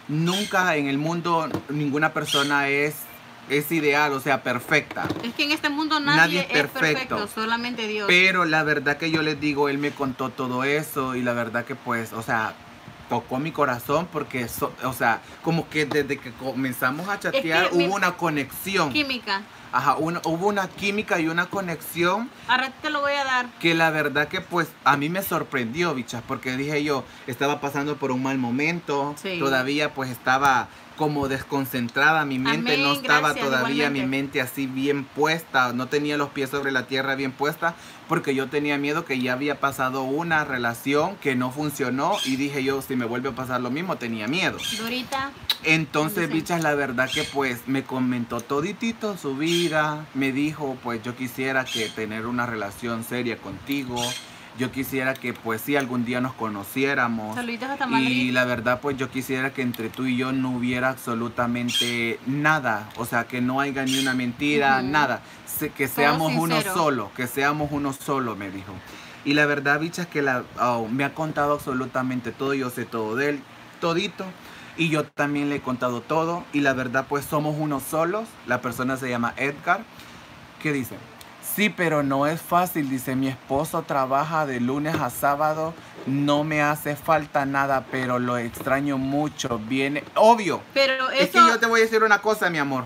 nunca en el mundo ninguna persona es ideal, o sea, perfecta. Es que en este mundo Nadie nadie es es perfecto. perfecto, solamente Dios. Pero la verdad que yo les digo, él me contó todo eso, y la verdad que pues, o sea, tocó mi corazón porque, o sea, como que desde que comenzamos a chatear que mi- hubo una conexión. Química. Ajá, hubo una química y una conexión Ahora te lo voy a dar. que la verdad que pues a mí me sorprendió, bichas, porque dije yo, estaba pasando por un mal momento, Sí. todavía pues estaba como desconcentrada, mi mente no Amén, estaba gracias, todavía mi igualmente. mente así bien puesta, no tenía los pies sobre la tierra bien puesta, porque yo tenía miedo que ya había pasado una relación que no funcionó, y dije yo, si me vuelve a pasar lo mismo, tenía miedo. Dorita. Entonces, Sí. bichas, la verdad que pues me comentó toditito su vida, me dijo, pues yo quisiera que tener una relación seria contigo, yo quisiera que pues sí algún día nos conociéramos. Saluditos hasta Y Madrid. la verdad pues yo quisiera que entre tú y yo no hubiera absolutamente nada, o sea, que no haya ni una mentira, Ujú. nada, que seamos uno sincero. solo, que seamos uno solo, me dijo. Y la verdad, bichas, que me ha contado absolutamente todo, yo sé todo de él, todito. Y yo también le he contado todo. Y la verdad, pues somos unos solos. La persona se llama Edgar. ¿Qué dice? Sí, pero no es fácil. Dice, mi esposo trabaja de lunes a sábado. No me hace falta nada, pero lo extraño mucho. Viene, obvio. Pero Es que eso, yo te voy a decir una cosa, mi amor.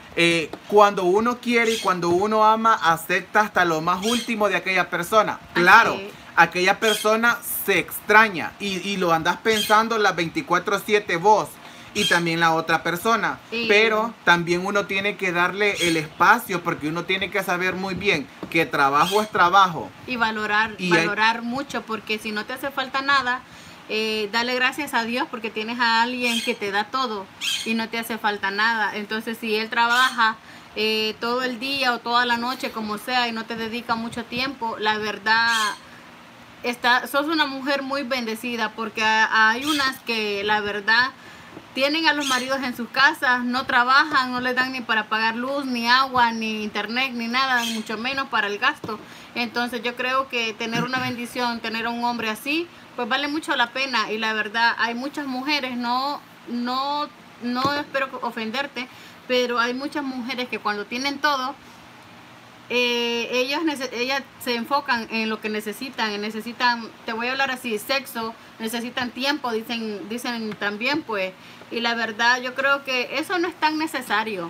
Cuando uno quiere y cuando uno ama, acepta hasta lo más último de aquella persona. Claro, es. aquella persona se extraña y lo andas pensando las 24/7 vos y también la otra persona. Sí. Pero también uno tiene que darle el espacio, porque uno tiene que saber muy bien que trabajo es trabajo. y valorar, Y valorar mucho, porque si no te hace falta nada, dale gracias a Dios porque tienes a alguien que te da todo y no te hace falta nada. Entonces, si él trabaja todo el día o toda la noche, como sea, y no te dedica mucho tiempo, la verdad, sos una mujer muy bendecida, porque hay unas que la verdad tienen a los maridos en sus casas, no trabajan, no les dan ni para pagar luz, ni agua, ni internet, ni nada, mucho menos para el gasto. Entonces yo creo que tener una bendición, tener a un hombre así, pues vale mucho la pena. Y la verdad, hay muchas mujeres, no espero ofenderte, pero hay muchas mujeres que cuando tienen todo, ellas se enfocan en lo que necesitan, te voy a hablar así, sexo, necesitan tiempo, dicen también, pues, y la verdad yo creo que eso no es tan necesario.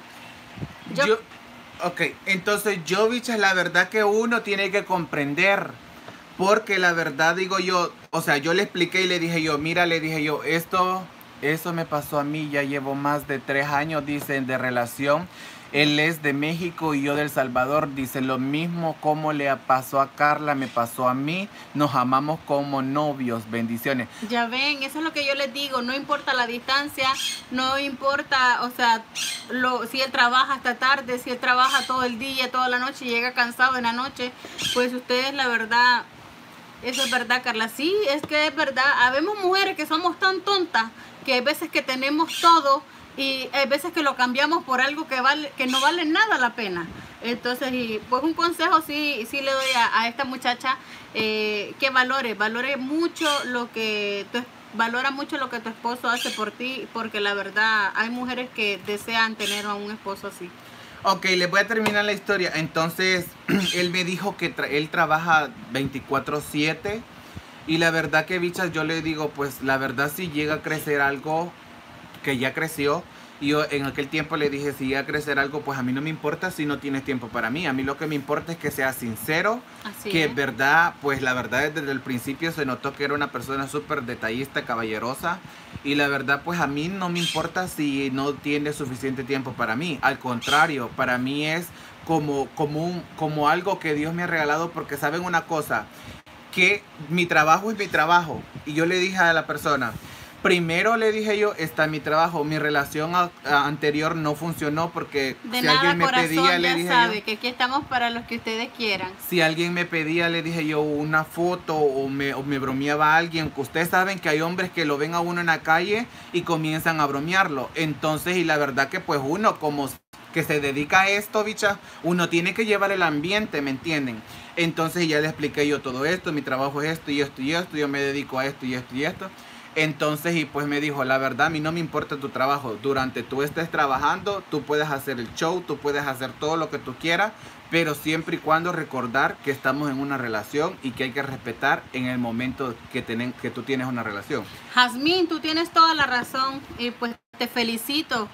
Ok, entonces yo, bichas, la verdad que uno tiene que comprender, porque la verdad digo yo, o sea, yo le expliqué y le dije yo, mira, le dije yo, eso me pasó a mí, ya llevo más de 3 años, dicen, de relación. Él es de México y yo del Salvador. Dice, lo mismo como le pasó a Carla, me pasó a mí. Nos amamos como novios. Bendiciones. Ya ven, eso es lo que yo les digo. No importa la distancia, no importa, o sea, si él trabaja hasta tarde, si él trabaja todo el día, toda la noche y llega cansado en la noche, pues ustedes, la verdad, eso es verdad, Carla. Sí, es que es verdad. Habemos mujeres que somos tan tontas que hay veces que tenemos todo y hay veces que lo cambiamos por algo que no vale nada la pena. Entonces, y pues un consejo sí le doy a esta muchacha, que valore mucho lo que valora mucho lo que tu esposo hace por ti, porque la verdad hay mujeres que desean tener a un esposo así. Ok, les voy a terminar la historia. Entonces, él me dijo que él trabaja 24/7 y la verdad que, bichas, yo le digo, pues la verdad si llega a crecer algo que ya creció, y yo en aquel tiempo le dije, si llega a crecer algo, pues a mí no me importa si no tienes tiempo para mí. A mí lo que me importa es que seas sincero, Así que es. verdad, pues la verdad desde el principio se notó que era una persona súper detallista, caballerosa. Y la verdad, pues a mí no me importa si no tiene suficiente tiempo para mí. Al contrario, para mí es como algo que Dios me ha regalado, porque saben una cosa, que mi trabajo es mi trabajo. Y yo le dije a la persona, primero le dije yo, está mi trabajo, mi relación anterior no funcionó porque De si nada, alguien me corazón, pedía, le ya dije sabe yo, que aquí estamos para los que ustedes quieran. si alguien me pedía, le dije yo, una foto o me bromeaba a alguien, que ustedes saben que hay hombres que lo ven a uno en la calle y comienzan a bromearlo. Entonces, y la verdad que pues uno como que se dedica a esto, bicha, uno tiene que llevar el ambiente, ¿me entienden? Entonces ya le expliqué yo todo esto, mi trabajo es esto y esto y esto, yo me dedico a esto y esto y esto. Entonces, y pues me dijo, la verdad, a mí no me importa tu trabajo. Durante tú estés trabajando, tú puedes hacer el show, tú puedes hacer todo lo que tú quieras, pero siempre y cuando recordar que estamos en una relación y que hay que respetar en el momento que tú tienes una relación. Jazmín, tú tienes toda la razón y pues te felicito,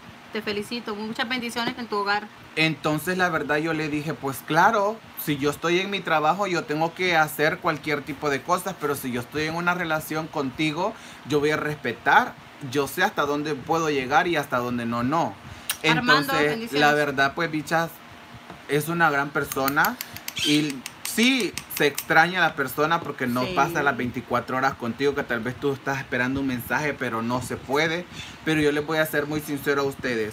muchas bendiciones en tu hogar. Entonces, la verdad, yo le dije, pues claro, si yo estoy en mi trabajo, yo tengo que hacer cualquier tipo de cosas, pero si yo estoy en una relación contigo, yo voy a respetar, yo sé hasta dónde puedo llegar y hasta dónde no. Armando, Entonces, bendiciones. la verdad, pues, bichas, es una gran persona y sí se extraña a la persona porque no Sí. pasa las 24 horas contigo, que tal vez tú estás esperando un mensaje, pero no se puede. Pero yo les voy a ser muy sincero a ustedes.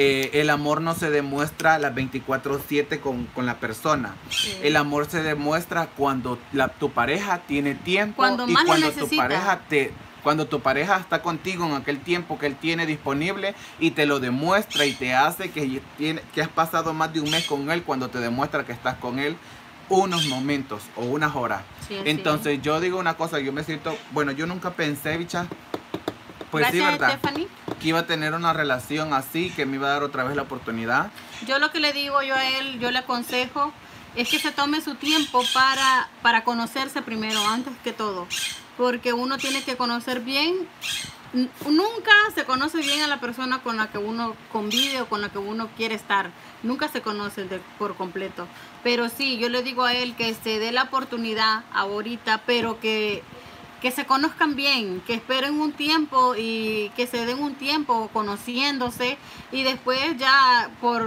El amor no se demuestra las 24/7 con la persona. Sí. El amor se demuestra cuando tu pareja tiene tiempo Cuando y más lo cuando tu necesita. pareja cuando tu pareja está contigo en aquel tiempo que él tiene disponible y te lo demuestra y te hace que has pasado más de un mes con él, cuando te demuestra que estás con él unos momentos o unas horas. Sí, así Entonces yo digo una cosa, yo me siento, bueno, yo nunca pensé, bicha, pues sí, Gracias, verdad, Stephanie. que iba a tener una relación así, que me iba a dar otra vez la oportunidad. Yo lo que le digo yo a él, yo le aconsejo, es que se tome su tiempo para conocerse primero, antes que todo. Porque uno tiene que conocer bien. Nunca se conoce bien a la persona con la que uno convive o con la que uno quiere estar. Nunca se conoce por completo. Pero sí, yo le digo a él que se dé la oportunidad ahorita, pero que se conozcan bien, que esperen un tiempo y que se den un tiempo conociéndose, y después ya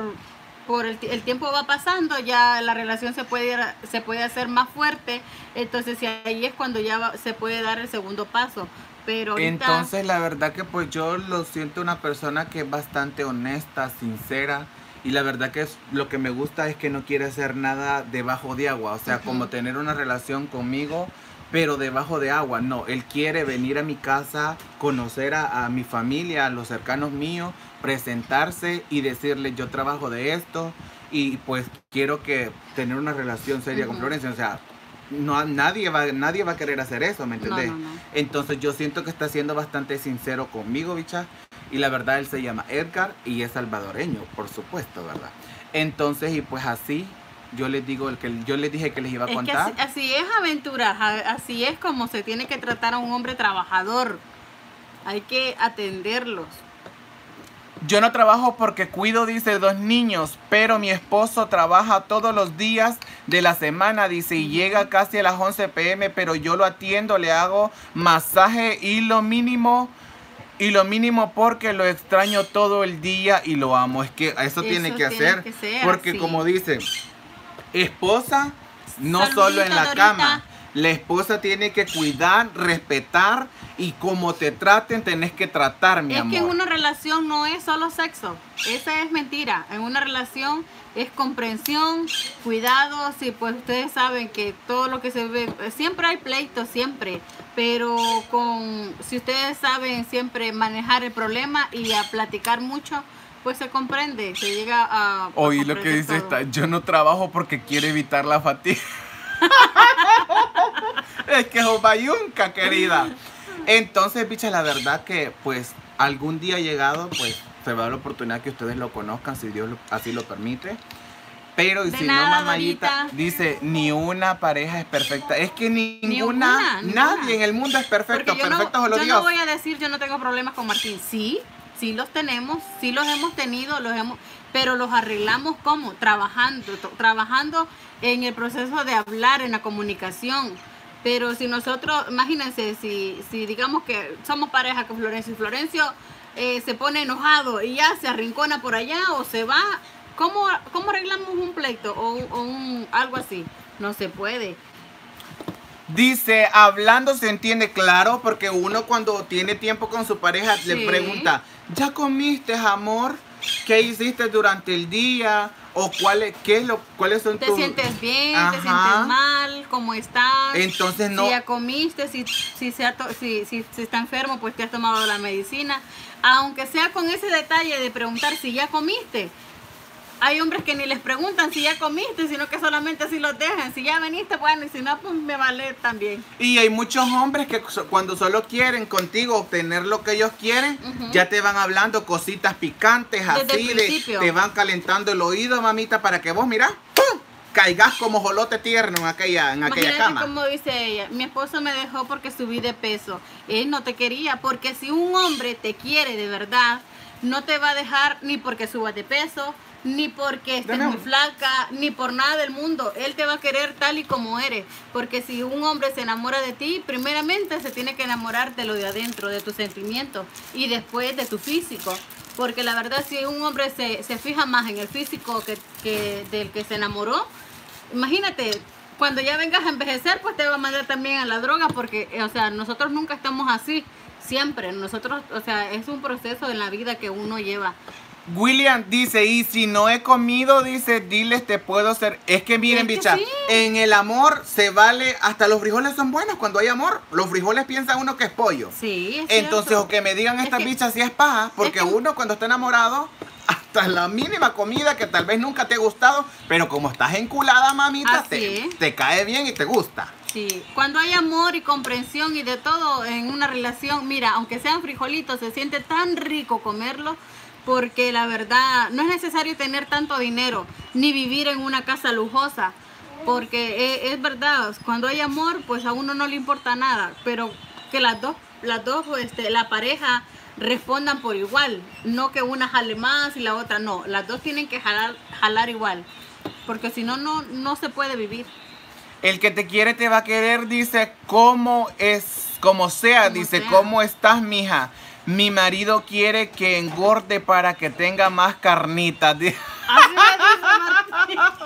por el tiempo va pasando, ya la relación se puede hacer más fuerte. Entonces ahí es cuando ya se puede dar el segundo paso. Pero ahorita, Entonces la verdad que pues yo lo siento una persona que es bastante honesta, sincera, y la verdad que lo que me gusta es que no quiere hacer nada debajo de agua, o sea, como tener una relación conmigo, pero debajo de agua. No, él quiere venir a mi casa, conocer a mi familia, a los cercanos míos, presentarse y decirle, yo trabajo de esto y pues quiero que tener una relación seria con Florencia. O sea, nadie va a querer hacer eso, ¿me entendés? No. Entonces yo siento que está siendo bastante sincero conmigo, bicha. Y la verdad, él se llama Edgar y es salvadoreño, por supuesto, ¿verdad? Entonces, y pues así, yo les dije que les iba a es que contar. así es, aventura, así es como se tiene que tratar a un hombre trabajador. Hay que atenderlos. Yo no trabajo porque cuido, dice, 2 niños, pero mi esposo trabaja todos los días de la semana, dice, y llega casi a las 11 p.m., pero yo lo atiendo, le hago masaje y lo mínimo porque lo extraño todo el día y lo amo. Es que eso tiene que hacer, porque así. como dice, esposa no Saludito, solo en la Dorita. cama. La esposa tiene que cuidar, respetar, y como te traten, tenés que tratar, mi amor. Es que en una relación no es solo sexo. Esa es mentira. En una relación es comprensión, cuidados, y pues ustedes saben que todo lo que se ve, siempre hay pleitos, siempre. Pero si ustedes saben siempre manejar el problema y a platicar mucho, pues se comprende, se llega a Oí lo que dice todo. esta, yo no trabajo porque quiero evitar la fatiga. Es que es bayunca, querida. Entonces, bicha, la verdad que pues algún día llegado, pues se va a dar la oportunidad que ustedes lo conozcan, si Dios así lo permite. Pero y De si nada, no, mamayita, Dorita. dice, ni una pareja es perfecta. Es que Ninguna. nadie en el mundo es perfecto. Porque Perfecto solo yo Dios. no voy a decir yo no tengo problemas con Martín. Sí, sí los tenemos, sí los hemos tenido, pero los arreglamos ¿cómo? Trabajando en el proceso de hablar, en la comunicación. Pero si nosotros, imagínense, si digamos que somos pareja con Florencio y Florencio se pone enojado y ya se arrincona por allá o se va, ¿cómo arreglamos un pleito o algo así? No se puede. Dice, hablando se entiende claro, porque uno cuando tiene tiempo con su pareja Sí. le pregunta, ¿ya comiste, amor? ¿Qué hiciste durante el día? ¿O cuáles son ¿Te tus... sientes bien? Ajá. ¿Te sientes mal? ¿Cómo estás? Entonces no... Si ya comiste, si está enfermo, pues te has tomado la medicina. Aunque sea con ese detalle de preguntar si ya comiste. Hay hombres que ni les preguntan si ya comiste, sino que solamente así los dejan. Si ya veniste, bueno, y si no, pues me vale también. Y hay muchos hombres que cuando solo quieren contigo obtener lo que ellos quieren, ya te van hablando cositas picantes, Desde el así, principio. te van calentando el oído, mamita, para que vos, mira, ¡pum!, caigas como jolote tierno en aquella Imagínate cama. como dice ella, mi esposo me dejó porque subí de peso. Él no te quería, porque si un hombre te quiere de verdad, no te va a dejar ni porque subas de peso, ni porque estés muy flaca, ni por nada del mundo. Él te va a querer tal y como eres. Porque si un hombre se enamora de ti, primeramente se tiene que enamorar de lo de adentro, de tus sentimientos, y después de tu físico. Porque la verdad, si un hombre se fija más en el físico que del que se enamoró, imagínate, cuando ya vengas a envejecer, pues te va a mandar también a la droga, porque, o sea, nosotros nunca estamos así, siempre. Nosotros, o sea, es un proceso en la vida que uno lleva. William dice, y si no he comido, dice, diles, te puedo hacer. Es que miren, Es que bicha, sí. en el amor se vale, hasta los frijoles son buenos cuando hay amor. Los frijoles piensa uno que es pollo. Sí, es Entonces, cierto. o que me digan Es estas que- bichas si es paja, porque es que- uno cuando está enamorado, hasta la mínima comida que tal vez nunca te ha gustado, pero como estás enculada, mamita, Así es. te cae bien y te gusta. Sí, cuando hay amor y comprensión y de todo en una relación, mira, aunque sean frijolitos, se siente tan rico comerlo, porque la verdad no es necesario tener tanto dinero ni vivir en una casa lujosa, porque es verdad, cuando hay amor, pues a uno no le importa nada, pero que la pareja respondan por igual, no que una jale más y la otra no, las dos tienen que jalar igual, porque si no, no se puede vivir. El que te quiere te va a querer, dice, como sea, Como dice, sea. ¿cómo estás, mija? Mi marido quiere que engorde para que tenga más carnitas. Así me dice Martín.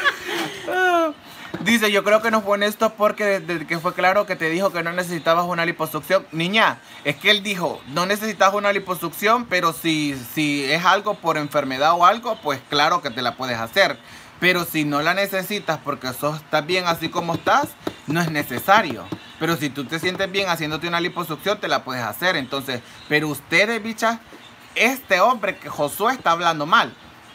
Dice, yo creo que no fue honesto porque desde que fue claro que te dijo que no necesitabas una liposucción. Niña, es que él dijo, no necesitas una liposucción, pero si es algo por enfermedad o algo, pues claro que te la puedes hacer. Pero si no la necesitas porque estás bien así como estás, no es necesario. Pero si tú te sientes bien haciéndote una liposucción, te la puedes hacer. Entonces, pero ustedes, bichas, este hombre que Josué está hablando mal.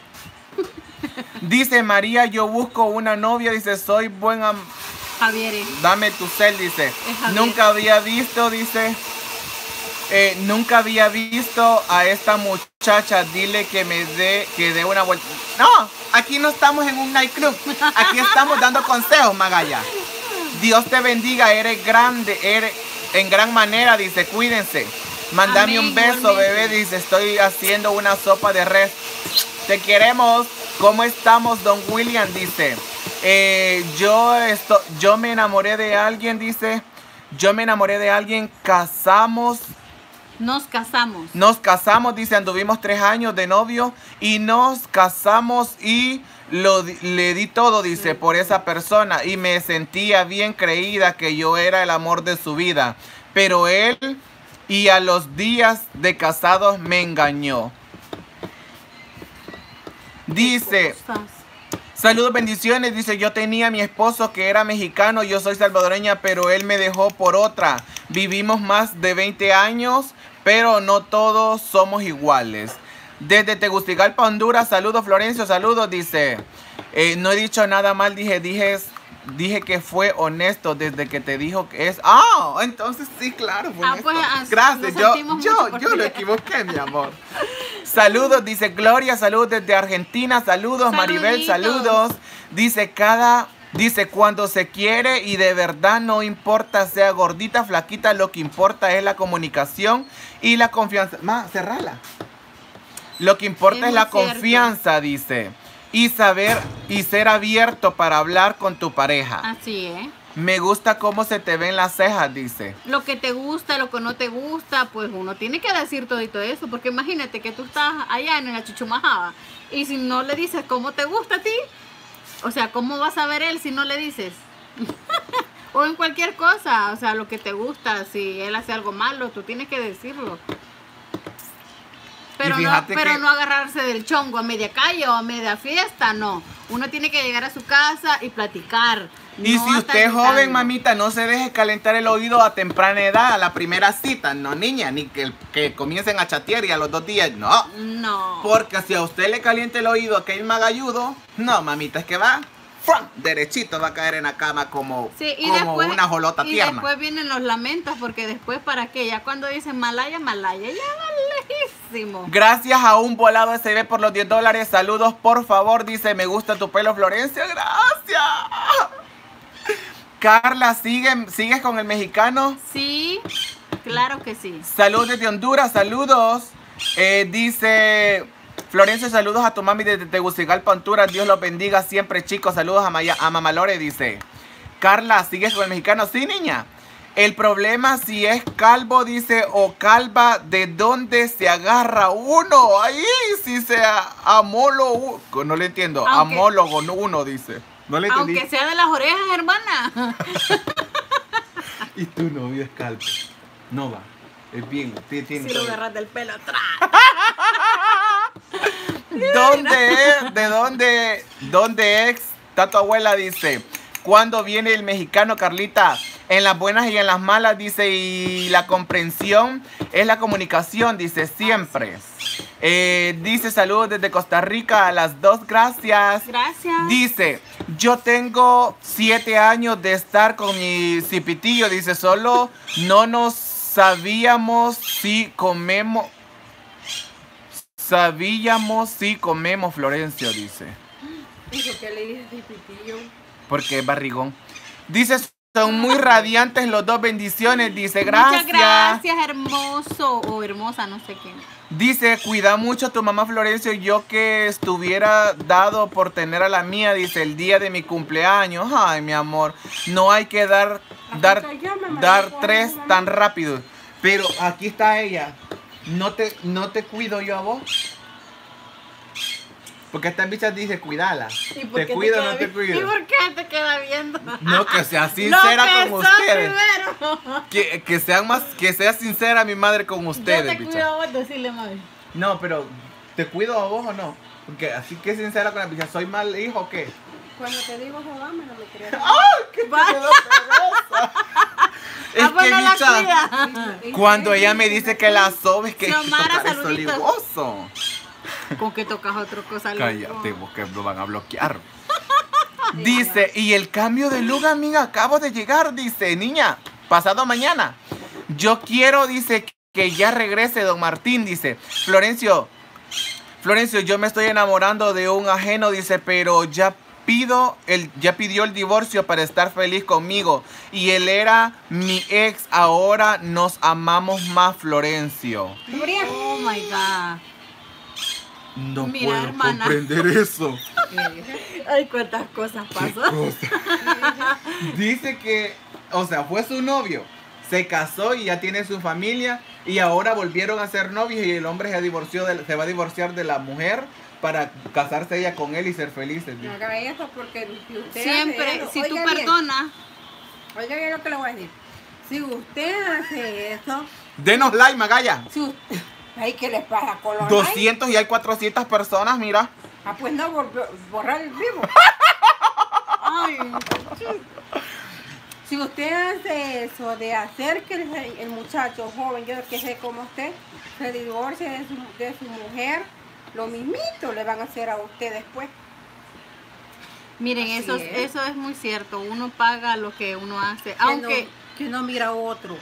Dice María, yo busco una novia, dice, soy Javier. dame tu cel, dice. Javier. Nunca había visto, dice, nunca había visto a esta muchacha, dile que que dé una vuelta. No, aquí no estamos en un nightclub, aquí estamos dando consejos, Magalla. Dios te bendiga, eres grande, eres en gran manera, dice, cuídense. Mándame Amén, un beso, igualmente. bebé, dice, estoy haciendo una sopa de res. Te queremos. ¿Cómo estamos, don William? Dice, yo me enamoré de alguien, dice, yo me enamoré de alguien, Nos casamos. nos casamos, dice, anduvimos 3 años de novio y nos casamos y le di todo, dice, por esa persona y me sentía bien creída que yo era el amor de su vida, pero él y a los días de casados me engañó. Dice, Cosas. saludos, bendiciones, dice, yo tenía a mi esposo que era mexicano, yo soy salvadoreña, pero él me dejó por otra. Vivimos más de 20 años, pero no todos somos iguales. Desde Tegucigalpa, Honduras, saludos, Florencio, saludos, dice. No he dicho nada mal, dije dije que fue honesto desde que te dijo que es. Ah, entonces sí, claro, fue honesto. Pues, gracias, lo yo lo equivoqué, mi amor. Saludos, dice Gloria, saludos desde Argentina, saludos, Maribel, saludos. Dice, cuando se quiere y de verdad no importa sea gordita, flaquita, lo que importa es la comunicación y la confianza. Cerrala. Lo que importa es la confianza, dice. Y saber y ser abierto para hablar con tu pareja. Así es. Me gusta cómo se te ven las cejas, dice. Lo que te gusta, lo que no te gusta, pues uno tiene que decir todito eso. Porque imagínate que tú estás allá en la chuchumajaba y si no le dices cómo te gusta a ti, o sea, ¿cómo vas a ver él si no le dices? O en cualquier cosa, o sea, lo que te gusta, si él hace algo malo, tú tienes que decirlo. Pero, no agarrarse del chongo a media calle o a media fiesta, no. Uno tiene que llegar a su casa y platicar. Y si usted es joven, mamita, no se deje calentar el oído a temprana edad, a la primera cita, no, niña, ni que comiencen a chatear y a los 2 días, no. No. Porque si a usted le calienta el oído a aquel magalludo, no, mamita, es que va derechito, va a caer en la cama como después, una jolota tierna. Y después vienen los lamentos, porque después, ¿para qué? Ya cuando dicen Malaya, ya va lejísimo. Gracias a un volado SB por los $10. Saludos, por favor, dice, me gusta tu pelo, Florencia, gracias. Carla, ¿sigues con el mexicano? Sí, claro que sí. Saludos desde Honduras, saludos. Dice Florencia, saludos a tu mami desde Tegucigalpa, Honduras. Dios los bendiga siempre, chicos. Saludos a Mamá Lore, dice. Carla, ¿sigues con el mexicano? Sí, niña. El problema si es calvo, dice, o calva, ¿de dónde se agarra uno? Ahí sí sea amólogo. No le entiendo. Amólogo, no uno, dice. No le entendí. Aunque sea de las orejas, hermana. Y tu novio es calvo. No va. Es bien. Si lo agarras del pelo atrás. ¿Dónde está tu abuela? Dice. ¿Cuándo viene el mexicano, Carlita? En las buenas y en las malas, dice, y la comprensión es la comunicación, dice, siempre. Dice, saludos desde Costa Rica a las 2, gracias. Gracias. Dice, yo tengo 7 años de estar con mi cipitillo, dice, solo no nos sabíamos si comemos. Florencio, dice. ¿Y por qué le dices cipitillo? Porque es barrigón. Dice, son muy radiantes los dos, bendiciones, dice, gracias. Muchas gracias, hermoso o hermosa, no sé quién. Dice, cuida mucho a tu mamá, Florencio, yo que estuviera dado por tener a la mía, dice, el día de mi cumpleaños. Ay, mi amor, no hay que dar 3 tan rápido. Pero aquí está ella. ¿No te cuido yo a vos? Porque esta bicha dice, cuídala. ¿Te cuido o no te cuido? ¿Y por qué te queda viendo? No, que sea sincera con ustedes. Primero. Que sea sincera mi madre con ustedes, yo te bicha. cuido a vos, decirle, mami. No, pero ¿te cuido a vos o no? Porque así que sincera con la bicha, ¿soy mal hijo o qué? Cuando te digo jodame, no me creas. ¡Ay, qué te quedó pegosa! Es que, bicha, cuando ella me dice que la sobes, que Xiomara, es olivoso. ¿Con qué tocas otra cosa? Cállate, vos que lo van a bloquear. Dice, y el cambio de look, amiga, acabo de llegar, dice, niña, pasado mañana. Yo quiero, dice, que ya regrese don Martín, dice. Florencio, yo me estoy enamorando de un ajeno, dice, pero ya pidió el divorcio para estar feliz conmigo. Y él era mi ex, ahora nos amamos más, Florencio. Oh my God. No Mira, puedo hermana, comprender eso. Ay, cuántas cosas pasan. Dice que, o sea, fue su novio, se casó y ya tiene su familia y ahora volvieron a ser novios y el hombre se va a divorciar de la mujer para casarse ella con él y ser felices. No haga eso porque si usted siempre, hace eso, si tú oiga perdonas. Oiga bien lo que le voy a decir. Si usted hace eso, Denos like, Magalla. ay, ¿qué les pasa con los 200 y hay 400 personas, mira. Ah, pues no, borrar el vivo. Ay. Si usted hace eso, de hacer que el muchacho joven, yo que sé como usted, se divorcie de su mujer, lo mismito le van a hacer a usted después. Miren, Así eso, es. eso es muy cierto. Uno paga lo que uno hace. Aunque Que no mira a otro.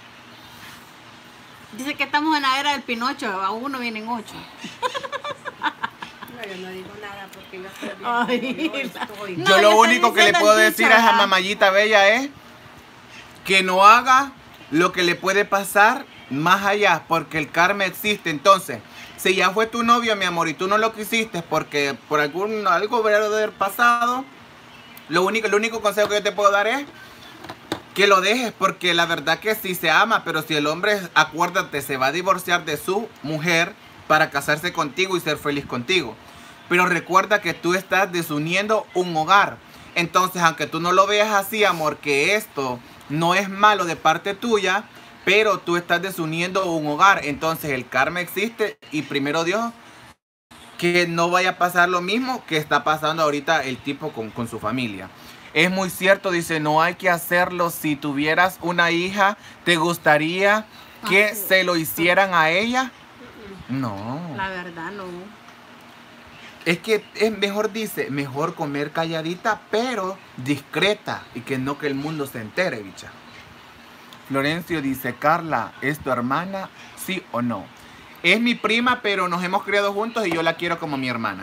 dice que estamos en la era del Pinocho, a uno vienen 8. No, yo no digo nada porque yo estoy bien Ay, como yo estoy. no, Yo yo lo estoy único que le diciendo puedo el decir dicho, a esa ¿verdad? mamallita bella es que no haga lo que le puede pasar más allá, porque el karma existe. Entonces, si ya fue tu novio, mi amor, y tú no lo quisiste porque por algo verdadero haber pasado, el único consejo que yo te puedo dar es que lo dejes, porque la verdad que sí se ama, pero si el hombre, acuérdate, se va a divorciar de su mujer para casarse contigo y ser feliz contigo. Pero recuerda que tú estás desuniendo un hogar. Entonces, aunque tú no lo veas así, amor, que esto no es malo de parte tuya, pero tú estás desuniendo un hogar. Entonces, el karma existe y primero Dios, que no vaya a pasar lo mismo que está pasando ahorita el tipo con su familia. Es muy cierto, dice, no hay que hacerlo. Si tuvieras una hija, ¿te gustaría que Así. se lo hicieran a ella? No. La verdad, no. Es que es mejor, dice, mejor comer calladita, pero discreta y que no que el mundo se entere, bicha. Florencio dice, Carla, ¿es tu hermana? ¿Sí o no? Es mi prima, pero nos hemos criado juntos y yo la quiero como mi hermana.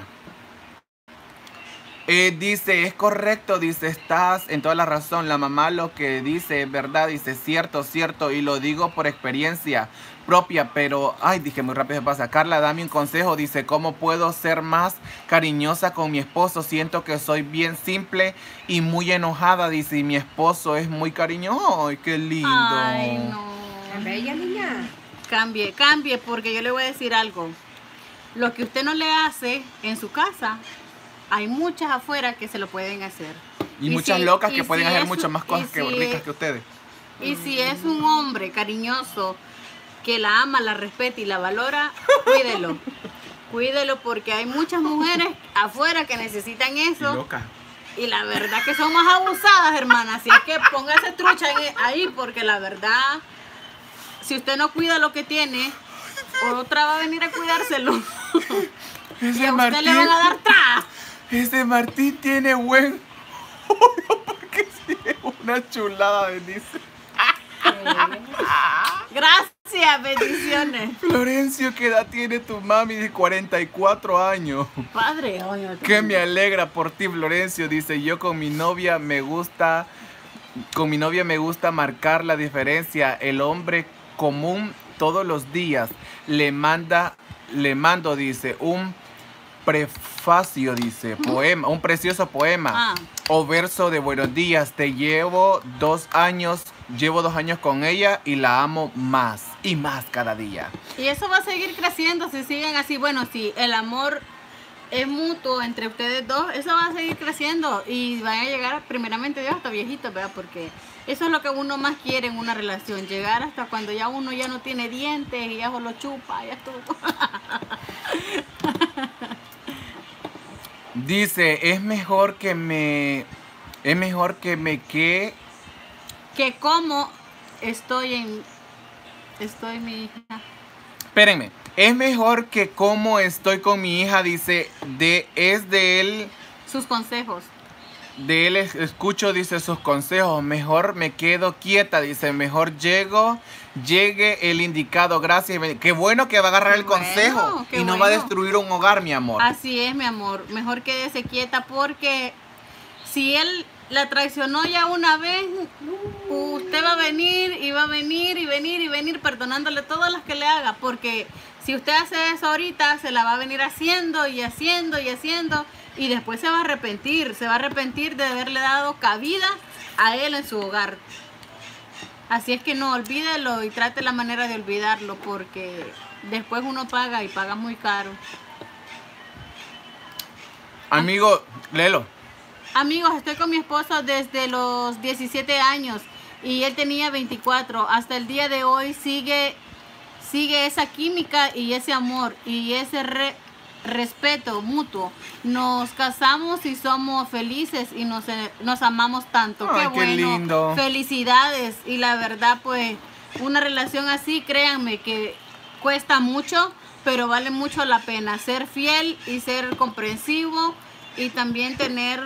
Dice, es correcto, dice, estás en toda la razón. La mamá lo que dice es verdad, dice, cierto, cierto, y lo digo por experiencia propia, pero, ay, dije muy rápido se pasa. Carla, dame un consejo, dice, ¿cómo puedo ser más cariñosa con mi esposo? Siento que soy bien simple y muy enojada, dice, y mi esposo es muy cariñoso. Ay, qué lindo. Ay, no. Tan bella niña. Cambie, porque yo le voy a decir algo. Lo que usted no le hace en su casa, hay muchas afuera que se lo pueden hacer. Y muchas locas que pueden hacer es muchas más cosas que si- ricas que ustedes. Y si es un hombre cariñoso que la ama, la respeta y la valora, cuídelo. Cuídelo porque hay muchas mujeres afuera que necesitan eso. Loca. Y la verdad que son más abusadas, hermana. Así es que póngase trucha ahí porque la verdad, si usted no cuida lo que tiene, otra va a venir a cuidárselo. Y Ese a usted le van a dar tras. Ese Martín tiene buen ojo porque sí es una chulada, bendice. Gracias, bendiciones. Florencio, ¿qué edad tiene tu mami? De 44 años. Padre, oye, Que me alegra por ti, Florencio. Dice, yo con mi novia me gusta marcar la diferencia. El hombre común todos los días le mando, dice, un prefacio, dice, poema, un precioso poema Ah. o verso de buenos días. Llevo 2 años con ella y la amo más y más cada día. Y eso va a seguir creciendo si siguen así. Bueno, si el amor es mutuo entre ustedes dos, eso va a seguir creciendo y van a llegar primeramente Dios hasta viejitos, ¿verdad? Porque eso es lo que uno más quiere en una relación, llegar hasta cuando ya uno ya no tiene dientes y ya solo chupa, ya estuvo. Dice, es mejor que me Que como estoy mi hija. espérenme, es mejor que como estoy con mi hija, dice, es de él. Sus consejos. De él escucho, dice, sus consejos. Mejor me quedo quieta, dice. Mejor llegue el indicado. Gracias. Qué bueno que va a agarrar el Bueno, consejo qué y no va a bueno. destruir un hogar, mi amor. Así es, mi amor. Mejor quédese quieta porque si él la traicionó ya una vez, usted va a venir y va a venir y venir y venir perdonándole todas las que le haga. Porque si usted hace eso ahorita, se la va a venir haciendo y haciendo y haciendo. Y después se va a arrepentir de haberle dado cabida a él en su hogar. Así es que no, olvídelo y trate la manera de olvidarlo porque después uno paga y paga muy caro. Amigo, léelo. Amigos, estoy con mi esposo desde los 17 años y él tenía 24. Hasta el día de hoy sigue esa química y ese amor y ese respeto mutuo. Nos casamos y somos felices y nos amamos tanto. Ay, Qué qué bueno. lindo. Felicidades. Y la verdad, pues, una relación así, créanme que cuesta mucho, pero vale mucho la pena. Ser fiel y ser comprensivo y también tener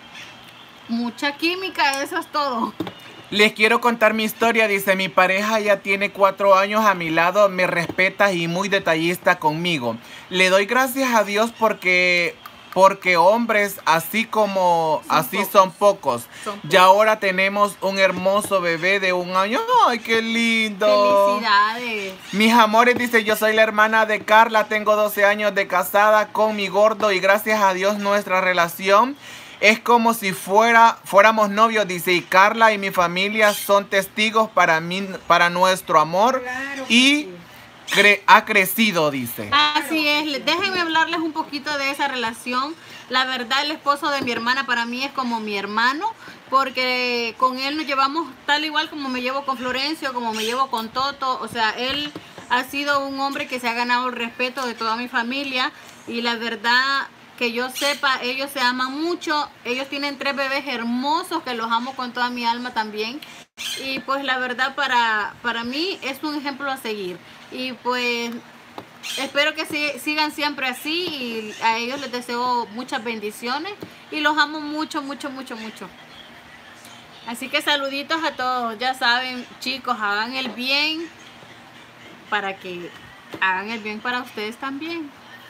mucha química, eso es todo. Les quiero contar mi historia, dice, mi pareja ya tiene 4 años a mi lado, me respeta y muy detallista conmigo. Le doy gracias a Dios porque hombres así son pocos. Y ahora tenemos un hermoso bebé de 1 año. ¡Ay, qué lindo! Felicidades. Mis amores, dice, yo soy la hermana de Carla, tengo 12 años de casada con mi gordo y gracias a Dios nuestra relación es como si fuéramos novios, dice, y Carla y mi familia son testigos para nuestro amor. Claro que y sí. ha crecido, dice. Así es, déjenme hablarles un poquito de esa relación. La verdad, el esposo de mi hermana para mí es como mi hermano, porque con él nos llevamos tal igual como me llevo con Florencio, como me llevo con Toto. O sea, él ha sido un hombre que se ha ganado el respeto de toda mi familia y la verdad, que yo sepa, ellos se aman mucho. Ellos tienen 3 bebés hermosos que los amo con toda mi alma también. Y pues la verdad para mí es un ejemplo a seguir. Y pues espero que sigan siempre así y a ellos les deseo muchas bendiciones y los amo mucho, mucho, mucho, mucho. Así que saluditos a todos. Ya saben, chicos, hagan el bien para que hagan el bien para ustedes también.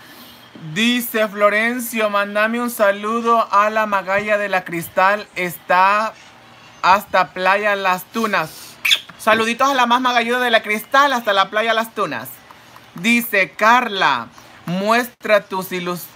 Dice Florencio, mandame un saludo a la Magalla de la Cristal, está hasta Playa Las Tunas. Saluditos a la más magalluda de la Cristal hasta la Playa Las Tunas. Dice Carla, muestras tus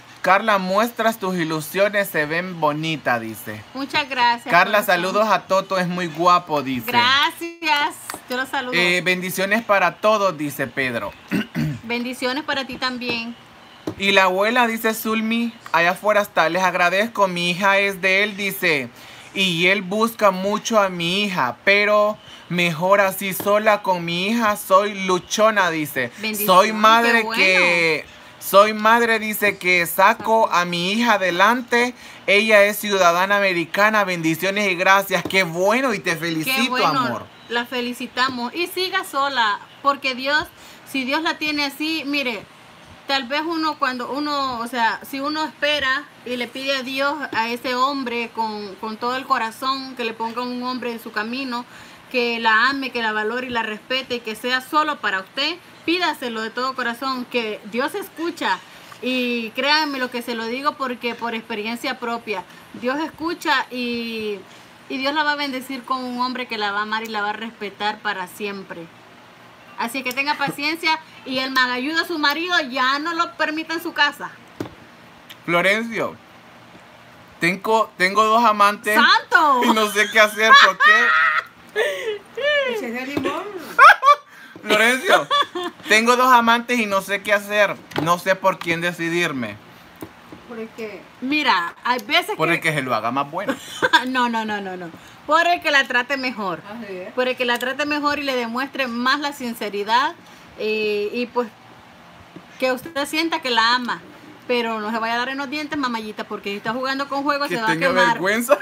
ilusiones, se ven bonitas, dice. Muchas gracias. Carla, corazón. saludos a Toto, es muy guapo, dice. Gracias, yo los saludo. Bendiciones para todos, dice Pedro. Bendiciones para ti también. Y la abuela, dice Zulmi, allá afuera está, les agradezco, mi hija es de él, dice, y él busca mucho a mi hija, pero mejor así sola con mi hija, soy luchona, dice. Bendición, Soy madre qué bueno. soy madre, dice, que saco a mi hija adelante, ella es ciudadana americana, bendiciones y gracias, qué bueno y te felicito, Qué bueno, amor. la felicitamos y siga sola, porque Dios, si Dios la tiene así, mire, tal vez o sea, si uno espera y le pide a Dios, a ese hombre con todo el corazón, que le ponga un hombre en su camino, que la ame, que la valore y la respete y que sea solo para usted, pídaselo de todo corazón, que Dios escucha. Y créanme lo que se lo digo porque por experiencia propia, Dios escucha y Dios la va a bendecir con un hombre que la va a amar y la va a respetar para siempre. Así que tenga paciencia y el magalludo, su marido, ya no lo permita en su casa. Florencio, tengo 2 amantes. ¡Santo! Y no sé qué hacer, ¿por qué? Ese de limón. Florencio, tengo 2 amantes y no sé qué hacer. No sé por quién decidirme. Porque Mira, hay veces Por el que se lo haga más bueno. No. Por el que la trate mejor. así es. Por el que la trate mejor y le demuestre más la sinceridad y pues que usted sienta que la ama. Pero no se vaya a dar en los dientes, mamayita, porque si está jugando con juegos Que se va a tenga quemar. vergüenza.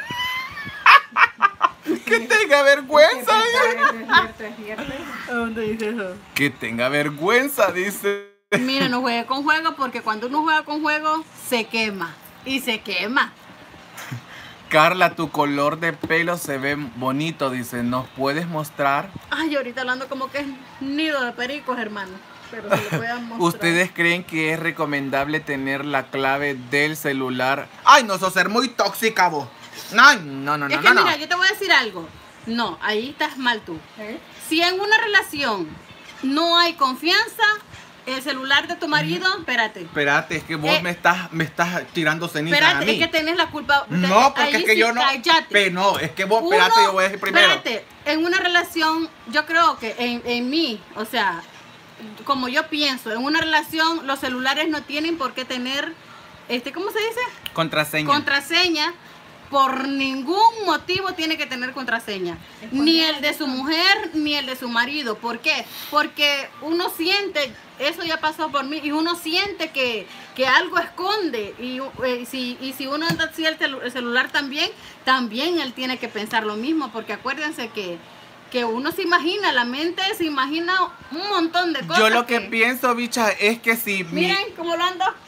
Que tenga vergüenza. Es cierto. ¿Dónde dice eso? Que tenga vergüenza, dice. Mira, no juegue con juego porque cuando uno juega con juego se quema. Y se quema. Carla, tu color de pelo se ve bonito, dice. ¿Nos puedes mostrar? Ay, ahorita hablando como que es nido de pericos, hermano. Pero se lo puedan mostrar. ¿Ustedes creen que es recomendable tener la clave del celular? Ay, no, sos ser muy tóxica vos. Ay, no. Es que mira, yo te voy a decir algo. No, ahí estás mal tú. ¿Eh? Si en una relación no hay confianza, el celular de tu marido, espérate. Espérate, es que vos me estás tirando cenizas a Espérate, mí. es que tenés la culpa. No, porque Ahí es que sí, yo no. cállate. No, es que vos, espérate, yo voy a decir primero. Espérate, en una relación, yo creo que en mí, o sea, como yo pienso, en una relación los celulares no tienen por qué tener, ¿cómo se dice? Contraseña. Contraseña. Por ningún motivo tiene que tener contraseña. Ni el de su mujer, ni el de su marido. ¿Por qué? Porque uno siente, eso ya pasó por mí, y uno siente que algo esconde. Y si uno anda así el celular también él tiene que pensar lo mismo. Porque acuérdense que uno se imagina, la mente se imagina un montón de cosas. Yo lo que pienso, bicha, es que si... Miren cómo lo ando.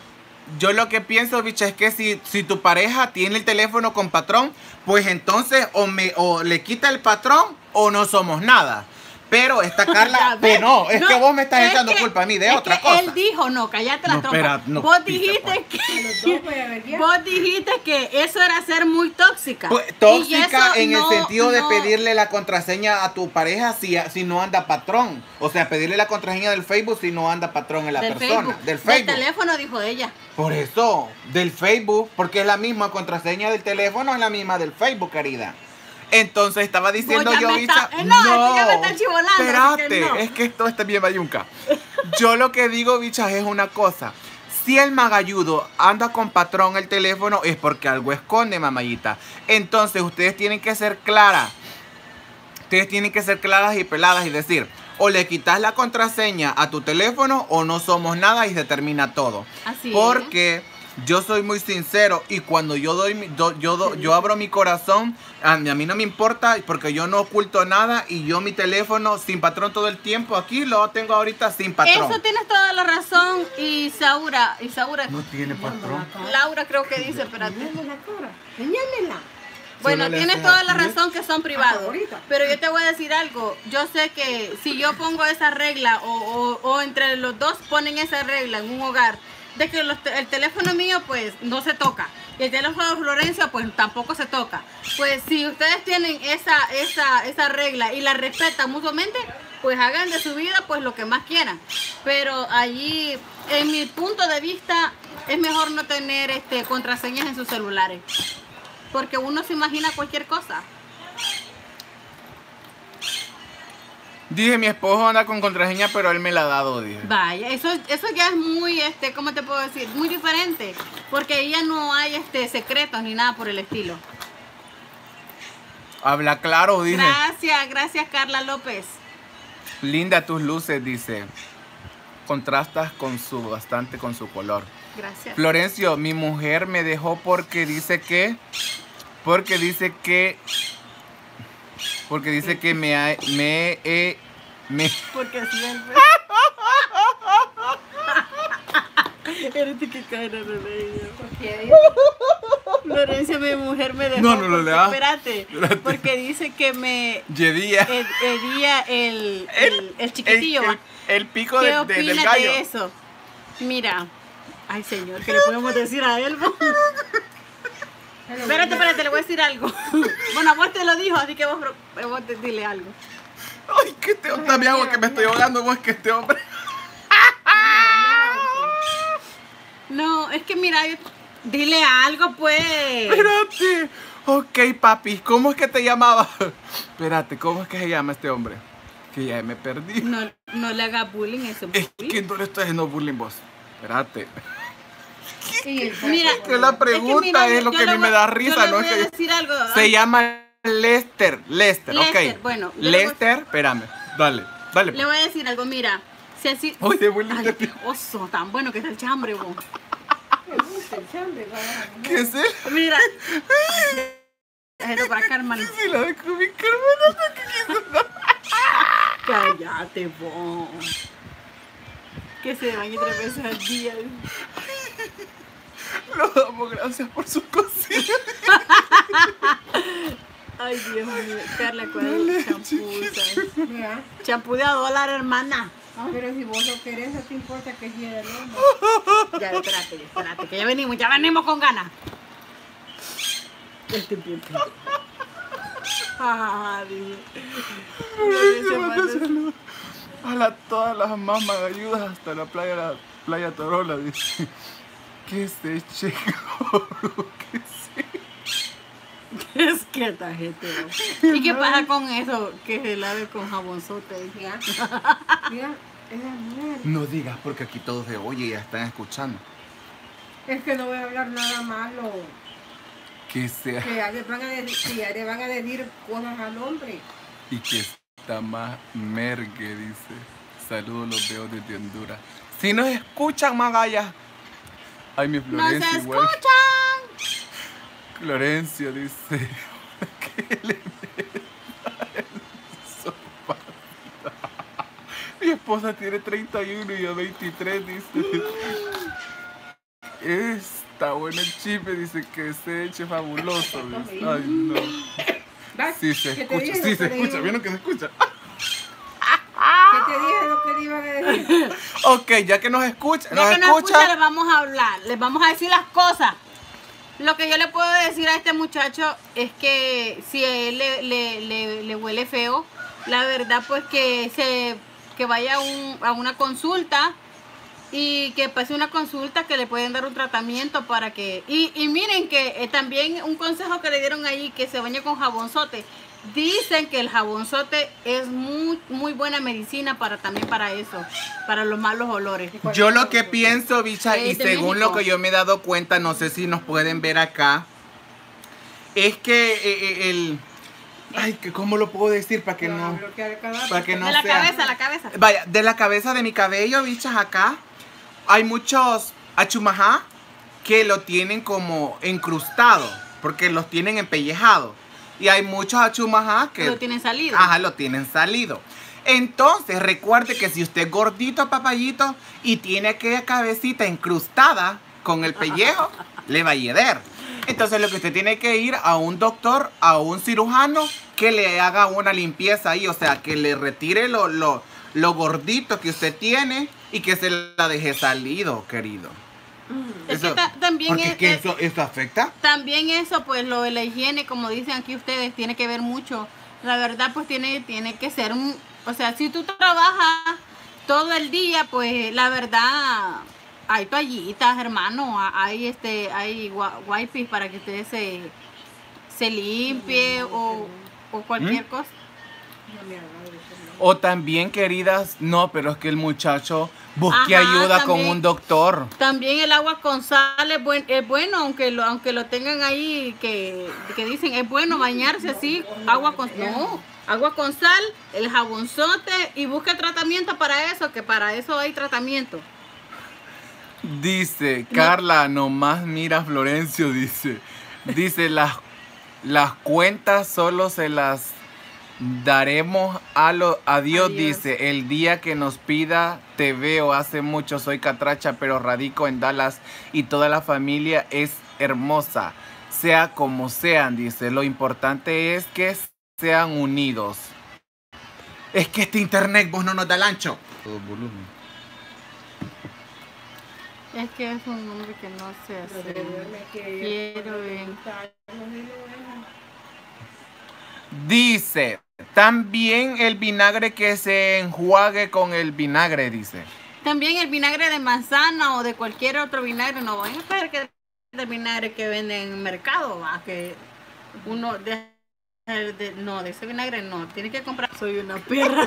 yo lo que pienso, bicha, es que si tu pareja tiene el teléfono con patrón, pues entonces o le quita el patrón o no somos nada. Pero esta Carla, pues no, es que vos me estás echando culpa a mí de otra cosa. Él dijo, no, cállate la trompa. Espera, no, vos picha, dijiste pues. que vos dijiste que eso era ser muy tóxica. Pues, Y tóxica eso en el sentido de no- pedirle la contraseña a tu pareja si no anda patrón. O sea, pedirle la contraseña del Facebook si no anda patrón en la del persona. Facebook. Del Facebook. Del teléfono, dijo ella. Por eso, del Facebook, porque es la misma contraseña del teléfono, es la misma del Facebook, querida. Entonces estaba diciendo Vos ya yo, me bicha, está- no, es que ya me está chivolando, así espérate, que no. es que esto está bien bayunca. Yo lo que digo, bicha, es una cosa. Si el magalludo anda con patrón el teléfono, es porque algo esconde, mamayita. Entonces, ustedes tienen que ser claras. Ustedes tienen que ser claras y peladas y decir, o le quitas la contraseña a tu teléfono o no somos nada y se termina todo. Así es. Porque yo soy muy sincero y cuando yo abro mi corazón, a mí no me importa porque yo no oculto nada y yo mi teléfono sin patrón todo el tiempo, aquí lo tengo ahorita sin patrón. Eso tienes toda la razón. Y Saura, No tiene patrón. Laura creo que dice, espérate. Enséñame la cara, enséñamela. Bueno, Solo le tienes haces toda la aquí. razón que son privados. ahorita. Pero yo te voy a decir algo. Yo sé que si yo pongo esa regla o entre los dos ponen esa regla en un hogar, de que el teléfono mío pues no se toca. Y el teléfono de Florencia pues tampoco se toca. Pues si ustedes tienen esa regla y la respetan mutuamente, pues hagan de su vida pues lo que más quieran. Pero allí, en mi punto de vista, es mejor no tener contraseñas en sus celulares. Porque uno se imagina cualquier cosa. Dije, mi esposo anda con contraseña, pero él me la ha dado, dije. Vaya, eso ya es muy, ¿cómo te puedo decir? Muy diferente. Porque ahí ya no hay secretos ni nada por el estilo. Habla claro, dije. Gracias Carla López. Linda tus luces, dice. Contrastas bastante con su color. Gracias. Florencio, mi mujer me dejó porque dice que me Porque siempre. Eres que cae en el Porque Florencia, mi mujer me dejó. No, no lo porque- leas. Espérate. Porque dice que me Yedía. hería el chiquitillo. ¿Va? El pico ¿Qué del opinas gallo. de eso? Mira. Ay, señor, ¿qué le podemos decir a él? Espérate, le voy a decir algo. Bueno, vos te lo dijo, así que vos dile algo. Ay, que también agua que me estoy ahogando, vos que este hombre. No, es que mira, dile algo, pues. Espérate. Ok, papi, ¿cómo es que te llamaba? Espérate, ¿cómo es que se llama este hombre? Que ya me perdí. No le hagas bullying a ese Es bullying. que no le estoy haciendo bullying vos. Espérate. Mira, Que la pregunta mira, es lo yo que a le mí me voy- da risa, yo le ¿no? voy Es a que decir algo. se llama Lester, Lester, ok. bueno, yo le voy- Lester, espérame. Dale. Le voy a decir algo, mira. Si así. Uy, de bullying Ay, te- qué oso, tan bueno que está el chambre, vos. me gusta el chambre, va. ¿Qué es él? Mira. Esto para acá, hermano. Si la de mi hermano. Cállate, vos. Que se bañe 3 veces al día. Lo damos gracias por su cocina. Ay, Dios mío. Carla, ¿cuál es el champú? ¿Sabes? Mira, Champú de $1, hermana. pero si vos lo querés, no te importa que sea el hombre. Ya, espérate, que ya venimos con ganas. Este tiempo. Ah, Dios. Todas las más magayudas hasta la playa Torola, dice. ¿Qué se chico? ¿Qué sé? Es que esta gente. ¿No? ¿Y qué pasa con eso? Que se lave con jabonzote. Mira, mira, esa mujer. No digas porque aquí todos se oye y ya están escuchando. Es que no voy a hablar nada malo. Que sea Que ya le van a decir cosas al hombre. y que está más mergue, dice. Saludos, los veo desde Honduras. Si nos escuchan, magallas. Ay, mi ¡No se Florencia igual. escuchan! Florencia dice que le meta el sopa. Mi esposa tiene 31 y yo 23, dice. Está bueno el chisme, dice que se eche fabuloso. Dice. Ay, no. Sí se escucha, sí se escucha. ¿Vieron que se escucha? ¿Qué te dije lo que le iban a decir? Ok, ya que nos escucha, Ya que nos escucha, les vamos a hablar, les vamos a decir las cosas. Lo que yo le puedo decir a este muchacho es que si a él le huele feo, la verdad pues que vaya a una consulta y que pase una consulta que le pueden dar un tratamiento para que... Y miren que también un consejo que le dieron ahí, que se bañe con jabonzote. Dicen que el jabonzote es muy buena medicina también para eso, para los malos olores. Yo lo que pienso, bicha, y de según México. lo que yo me he dado cuenta, no sé si nos pueden ver acá, es que ay, ¿cómo lo puedo decir para que no... Para que no De la sea... cabeza, la cabeza. Vaya, de la cabeza de mi cabello, bichas, acá, hay muchos achumajá que lo tienen como encrustado, porque los tienen empellejados. Y hay muchos achumajá que... Lo tienen salido. Ajá, lo tienen salido. Entonces, recuerde que si usted es gordito, papayito, y tiene aquella cabecita incrustada con el pellejo, le va a hieder. Entonces, lo que usted tiene que ir a un doctor, a un cirujano, que le haga una limpieza ahí. O sea, que le retire lo gordito que usted tiene y que se la deje salido, querido. Es que también porque es que eso afecta. También eso, pues lo de la higiene, como dicen aquí ustedes, tiene que ver mucho. La verdad, pues tiene que ser o sea, si tú trabajas todo el día, pues la verdad hay toallitas, hermano, hay wipes para que usted se limpie o cualquier cosa. O también, queridas, no, pero es que el muchacho busque Ajá, ayuda también. con un doctor. También el agua con sal es bueno, aunque lo tengan ahí que dicen es bueno bañarse así, agua con sal, el jabonzote y busque tratamiento para eso, que para eso hay tratamiento. Dice, Carla, nomás mira Florencio, dice, las cuentas solo se las daremos a Dios, Adiós. dice, el día que nos pida, te veo, hace mucho soy catracha, pero radico en Dallas y toda la familia es hermosa, sea como sean, dice, lo importante es que sean unidos. Es que este internet vos no nos da el ancho. Todo volumen. Es que es un hombre que no se hace. Quiero ver. Dice, también el vinagre que se enjuague con el vinagre, dice. También el vinagre de manzana o de cualquier otro vinagre, no van a esperar que el vinagre que venden en el mercado, ¿va? Que uno de ese vinagre no, tiene que comprar. Soy una perra.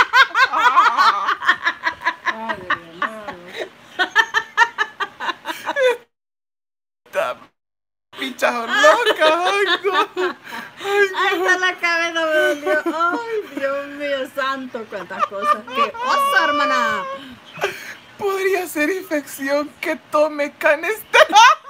Esta picha loca, ay no. Ay, está la cabeza, me dolió. Ay, Dios mío santo, cuántas cosas. ¡Qué oso, hermana! Podría ser infección que tome Canestén.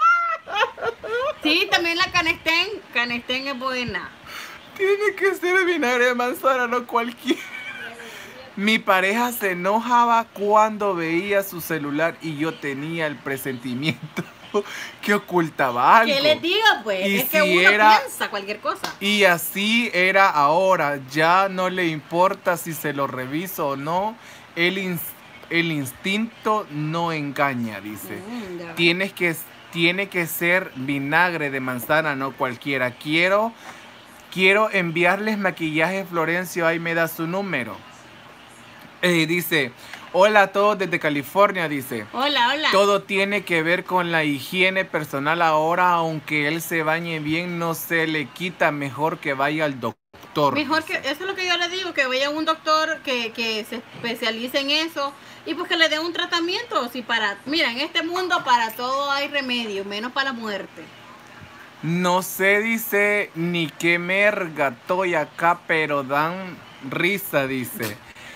Sí, también la Canestén es buena. Tiene que ser vinagre de manzana, no cualquiera. Mi pareja se enojaba cuando veía su celular y yo tenía el presentimiento que ocultaba algo. ¿Qué les digo, pues? Y es que si uno era- piensa cualquier cosa. Y así era ahora. Ya no le importa si se lo reviso o no. El instinto no engaña, dice. Ya. Tiene que ser vinagre de manzana, no cualquiera. Quiero enviarles maquillaje, Florencio, ahí me da su número. Dice, hola a todos desde California, dice. Hola, hola. Todo tiene que ver con la higiene personal ahora, aunque él se bañe bien, no se le quita, mejor que vaya al doctor. Mejor dice. que, eso es lo que yo le digo, que vaya a un doctor que se especialice en eso y pues que le dé un tratamiento. Si mira, en este mundo para todo hay remedio, menos para la muerte. No sé, dice, ni qué merga estoy acá, pero dan risa, dice.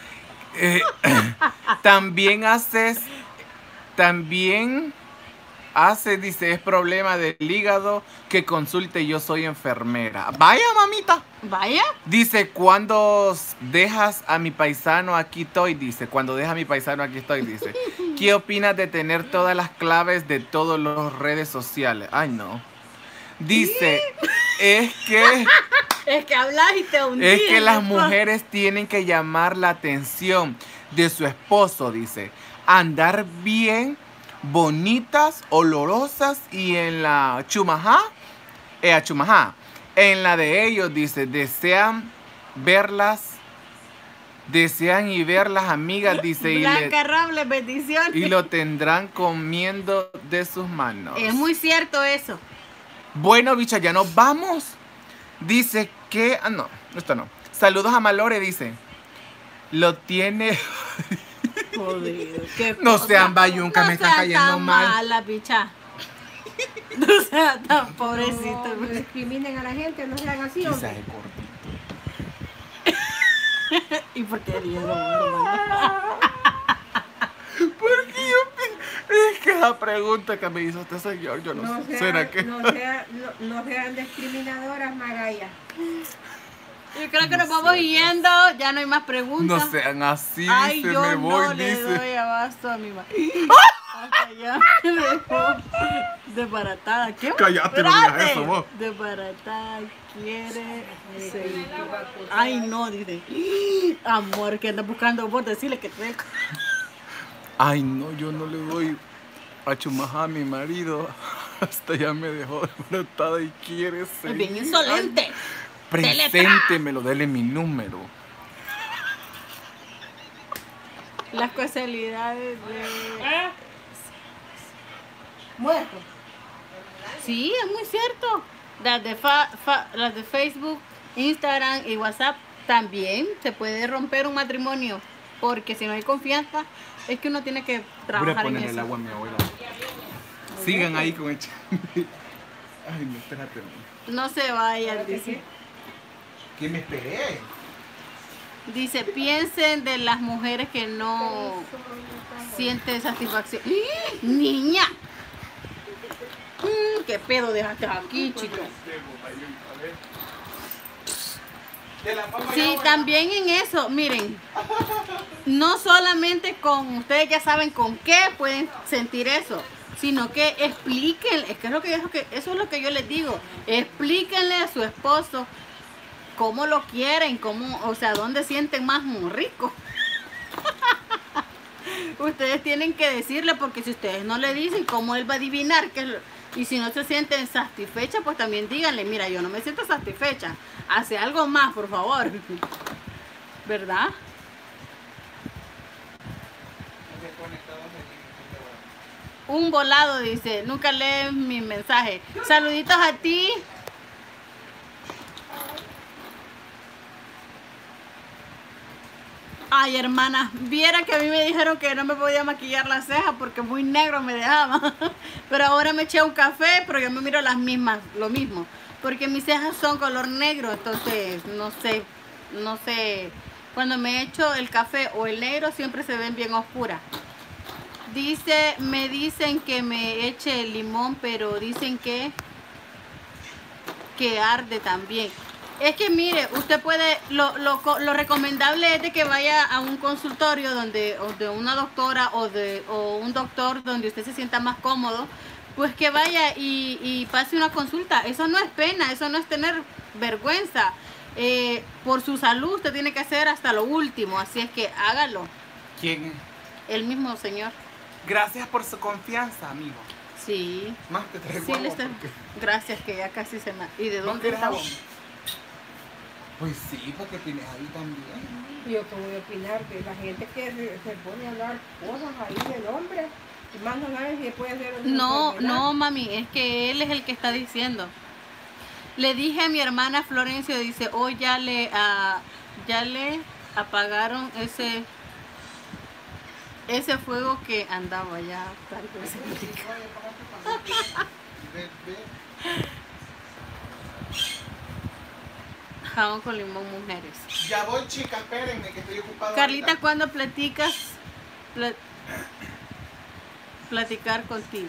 También hace, dice, es problema del hígado, que consulte, yo soy enfermera. Vaya, mamita. Vaya. Dice, cuando dejas a mi paisano, aquí estoy, dice. Cuando dejas a mi paisano, aquí estoy, dice. ¿Qué opinas de tener todas las claves de todas las redes sociales? Ay, no. Dice, es que hablas y te hundís. es que las mujeres tienen que llamar la atención de su esposo, dice. Andar bien, bonitas, olorosas y en la chumajá, en la de ellos, dice, desean y ver las amigas, dice, Blanca Robles, bendiciones. y lo tendrán comiendo de sus manos. Es muy cierto eso. Bueno, bicha, ya nos vamos. Dice que... Ah, no, esto no. Saludos a Malore, dice. Lo tiene... Joder, qué No cosa. sean bayunca, No me está sean cayendo tan mal. mala, bicha. No sean tan pobrecito. No discriminen a la gente, no sean así, hombre. Quizás es cortito. ¿Y por qué haría eso, hermano? Porque es que esa pregunta que me hizo este señor, yo no sé. ¿Será que? No sean discriminadoras, Magaya. Yo creo que nos vamos yendo, ya no hay más preguntas. No sean así, Ay, dice, yo me voy, no le dice. doy abasto a mi mamá. Hasta ya me dejó desbaratada. ¿Qué? Cállate, no Espérate. digas eso, vos. Desbaratada, quiere seguir. Ay, no, dice. Amor, que andas buscando vos, decirle que te... Ay, no, yo no le doy a chumajá a mi marido. Hasta ya me dejó desbaratada y quiere Es seguir. bien insolente. Preséntemelo, dele mi número. Las casualidades de... Muerto. Sí, es muy cierto. Las de Facebook, Instagram y WhatsApp también se puede romper un matrimonio. Porque si no hay confianza, es que uno tiene que Voy a trabajar en poner el eso. agua a mi abuela. Sigan ahí con el... Ay, no, espérate. No se vayan, dice. ¿Qué me esperé? Dice, piensen de las mujeres que no sienten satisfacción. ¡Ah! ¡Niña! ¿Qué pedo dejaste aquí, chico? Sí, también en eso, miren, no solamente con, ustedes ya saben con qué pueden sentir eso, sino que expliquen, es que eso es lo que yo les digo, explíquenle a su esposo cómo lo quieren, cómo, o sea, dónde sienten más rico. Ustedes tienen que decirle, porque si ustedes no le dicen, ¿cómo él va a adivinar qué es lo? Y si no se sienten satisfechas, pues también díganle, mira, yo no me siento satisfecha, hace algo más, por favor. ¿Verdad? Un volado, dice, nunca lees mi mensaje. Saluditos a ti. Ay, hermana, viera que a mí me dijeron que no me podía maquillar las cejas porque muy negro me dejaba. Pero ahora me eché un café, pero yo me miro las mismas, lo mismo. Porque mis cejas son color negro, entonces no sé. Cuando me echo el café o el negro siempre se ven bien oscuras. Dice, me dicen que me eche el limón, pero dicen que arde también. Es que mire, usted puede, lo recomendable es de que vaya a un consultorio o de una doctora o un doctor donde usted se sienta más cómodo, pues que vaya y pase una consulta. Eso no es pena, eso no es tener vergüenza. Por su salud usted tiene que hacer hasta lo último, así es que hágalo. ¿Quién? El mismo señor. Gracias por su confianza, amigo. Sí. Más te traigo Sí, agua le está... porque- Gracias, que ya casi se me... ¿Y de ¿No dónde quieres está? agua? Pues sí, porque tienes ahí también. Yo que voy a opinar que la gente que se pone a hablar cosas ahí del hombre, y más no saben si puede hacer una No, enfermedad. no, mami, es que él es el que está diciendo. Le dije a mi hermana Florencio, dice, oh, ya le apagaron ese fuego que andaba ya, tal vez. Jabón con limón, mujeres. Ya voy, chica, espérenme que estoy ocupado. Carlita, ahorita. ¿cuándo platicas? Platicar contigo.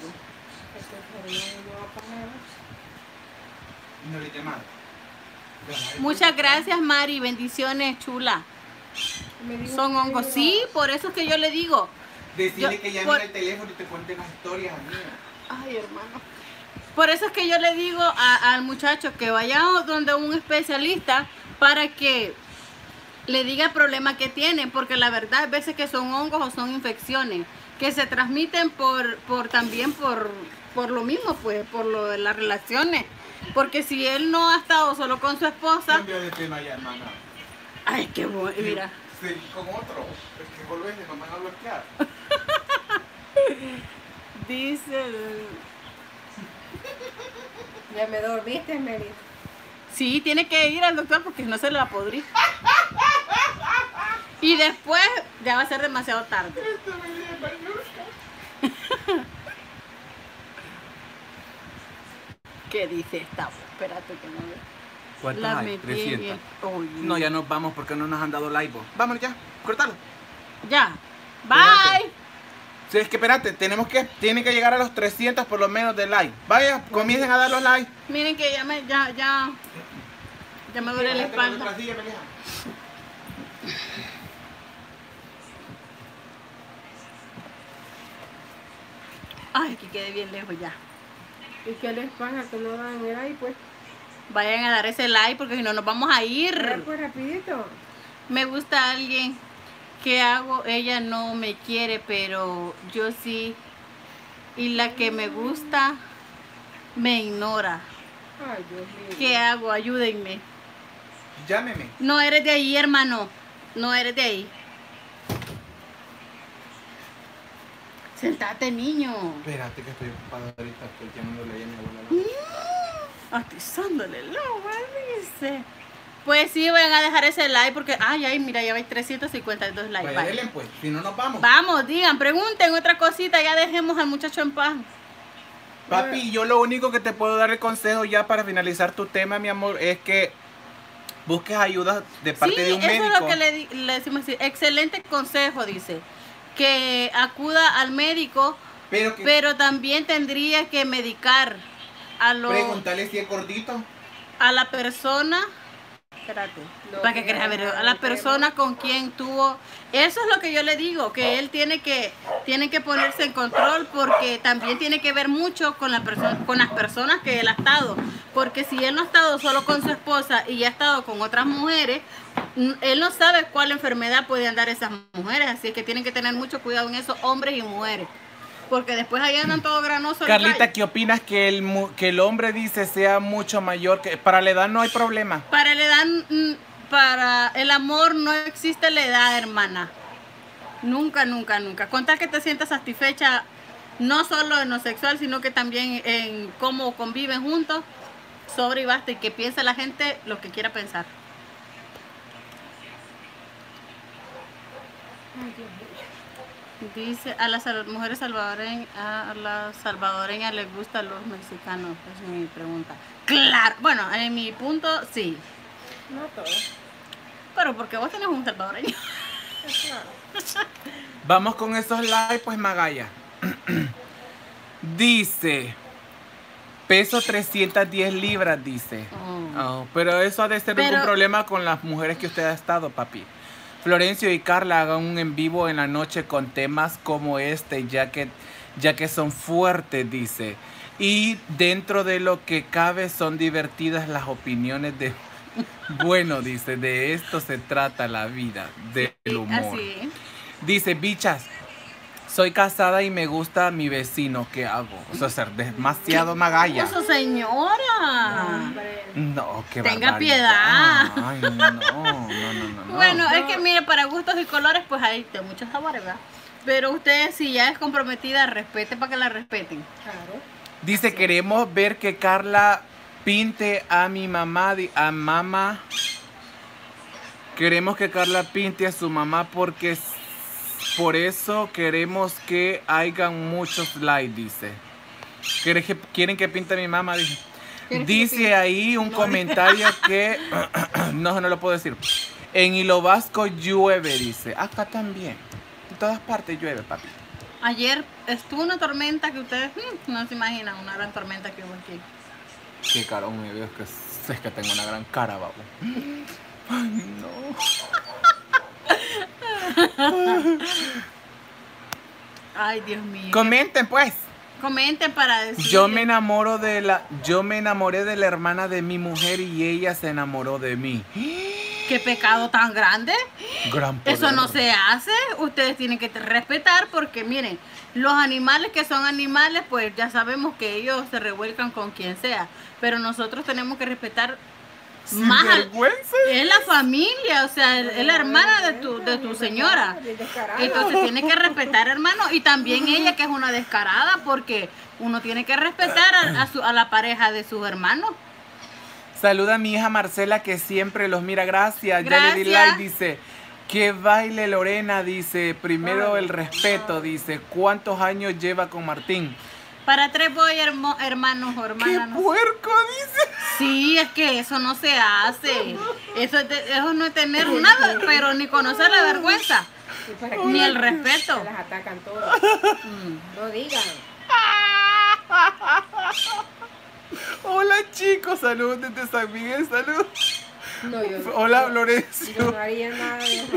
No le llamaron. Muchas gracias, Mari. Bendiciones, chula. Me dijo Son que hongos. iba- Sí, por eso es que yo le digo. Decirle que llame por- el teléfono y te cuente las historias, amiga. Ay, hermano. Por eso es que yo le digo al muchacho que vaya donde un especialista para que le diga el problema que tiene, porque la verdad hay veces que son hongos o son infecciones que se transmiten también por lo mismo, pues, por lo de las relaciones. Porque si él no ha estado solo con su esposa, Cambio de tema ya, hermana. ay, qué bueno, mira. Sí, con otro. Es que volvés, nos van a bloquear. Dice, Ya me dormiste, Meli. sí, tiene que ir al doctor porque no se le va a podrir. Y después ya va a ser demasiado tarde. ¿Qué dice esta? Espérate que no veo. ¿Cuántas La hay? metí en 300. Oye. No, ya nos vamos porque no nos han dado like. Vámonos ya, cortalo. Ya. Espérate. Bye. Sí, es que espérate, tiene que llegar a los 300 por lo menos de like. Vaya, comiencen a dar los likes. Miren que ya me duele la espalda. Ay, que quede bien lejos ya. ¿Y qué les pasa que no dan el ahí, pues? Vayan a dar ese like porque si no nos vamos a Ya, ir. pues, rapidito. Me gusta alguien. ¿Qué hago? Ella no me quiere, pero yo sí. Y la que me gusta me ignora. Ay, Dios mío. ¿Qué hago? Ayúdenme. Llámeme. No eres de ahí, hermano. No eres de ahí. Sentate, niño. Espérate que estoy ocupado ahorita, estoy llamándole a mi abuela. Atizándole el agua, dice. Pues sí, vayan a dejar ese like porque, ay, mira, ya hay 352 likes. Vaya, Vaya. denle, pues, si no nos vamos. Vamos, digan, pregunten otra cosita, ya dejemos al muchacho en paz. Papi, yo lo único que te puedo dar el consejo ya para finalizar tu tema, mi amor, es que busques ayuda de parte Sí, de un eso médico. es lo que le decimos así. Excelente consejo, dice. Que acuda al médico, Pero que pero también tendría que medicar pregúntale si es gordito. a la persona. Espérate, No, para que creas, a ver, a la persona con quien tuvo. Eso es lo que yo le digo, que él tiene que ponerse en control porque también tiene que ver mucho con con las personas que él ha estado. Porque si él no ha estado solo con su esposa y ha estado con otras mujeres, él no sabe cuál enfermedad puede andar esas mujeres. Así que tienen que tener mucho cuidado en eso, hombres y mujeres. Porque después ahí andan todo granoso. Carlita, ¿qué opinas que el hombre dice sea mucho mayor? Que para la edad no hay problema. Para la edad, para el amor no existe la edad, hermana. Nunca, nunca, nunca. Con tal que te sientas satisfecha, no solo en lo sexual, sino que también en cómo conviven juntos, sobre y basta, y que piense la gente lo que quiera pensar. Dice, a las mujeres salvadoreñas, les gustan los mexicanos, es mi pregunta. Claro, bueno, en mi punto, sí. No todo. Pero porque vos tenés un salvadoreño. Claro. Vamos con esos likes, pues, Magaya. Dice, peso 310 libras, dice. Oh, pero eso ha de ser algún problema con las mujeres que usted ha estado, papi. Florencio y Carla hagan un en vivo en la noche con temas como este, ya que son fuertes, dice. Y dentro de lo que cabe son divertidas las opiniones de... Bueno, dice, de esto se trata la vida, del humor. Así. Dice, bichas, soy casada y me gusta mi vecino, ¿qué hago? O sea, ser demasiado magalla. ¡Eso, señora! Hombre. No, qué Tenga barbaridad. piedad. Ay, no. Bueno, es que mire, para gustos y colores, pues hay de muchos sabores, ¿verdad? Pero usted, si ya es comprometida, respete para que la respeten. Claro. Dice, queremos ver que Carla pinte a mi mamá, a mamá. Queremos que Carla pinte a su mamá porque por eso queremos que hayan muchos likes, dice. ¿Quieren que pinte a mi mamá? Dice ahí un comentario que no lo puedo decir. En Hilo Vasco llueve, dice. Acá también. En todas partes llueve, papi. Ayer estuvo una tormenta que ustedes no se imaginan, una gran tormenta que hubo aquí. Qué carón me veo, es que tengo una gran cara, babo. Ay, no. Ay, Dios mío. Comenten pues. Comenten para decir. Yo me enamoré de la hermana de mi mujer y ella se enamoró de mí. ¿Qué pecado tan grande? Gran poder. Eso no se hace. Ustedes tienen que respetar porque miren, los animales que son animales, pues ya sabemos que ellos se revuelcan con quien sea. Pero nosotros tenemos que respetar Sin más. vergüenza. Es la familia, o sea, es la hermana de tu señora. Entonces tiene que respetar, hermano. Y también ella, que es una descarada, porque uno tiene que respetar a la pareja de sus hermanos. Saluda a mi hija Marcela que siempre los mira. Gracias. Ya le di Gracias. like, dice. Que baile Lorena, dice. Primero el respeto, dice. ¿Cuántos años lleva con Martín? Para 3 voy, hermanos o ¡Qué hermanas. No sé. puerco, dice! Sí, es que eso no se hace. Eso no es tener nada, pero ni conocer la vergüenza, ni el respeto. Se las atacan todas. No digan. Hola chicos, saludos desde San Miguel, saludos. No, yo, Hola yo Florencio. no haría nada de eso.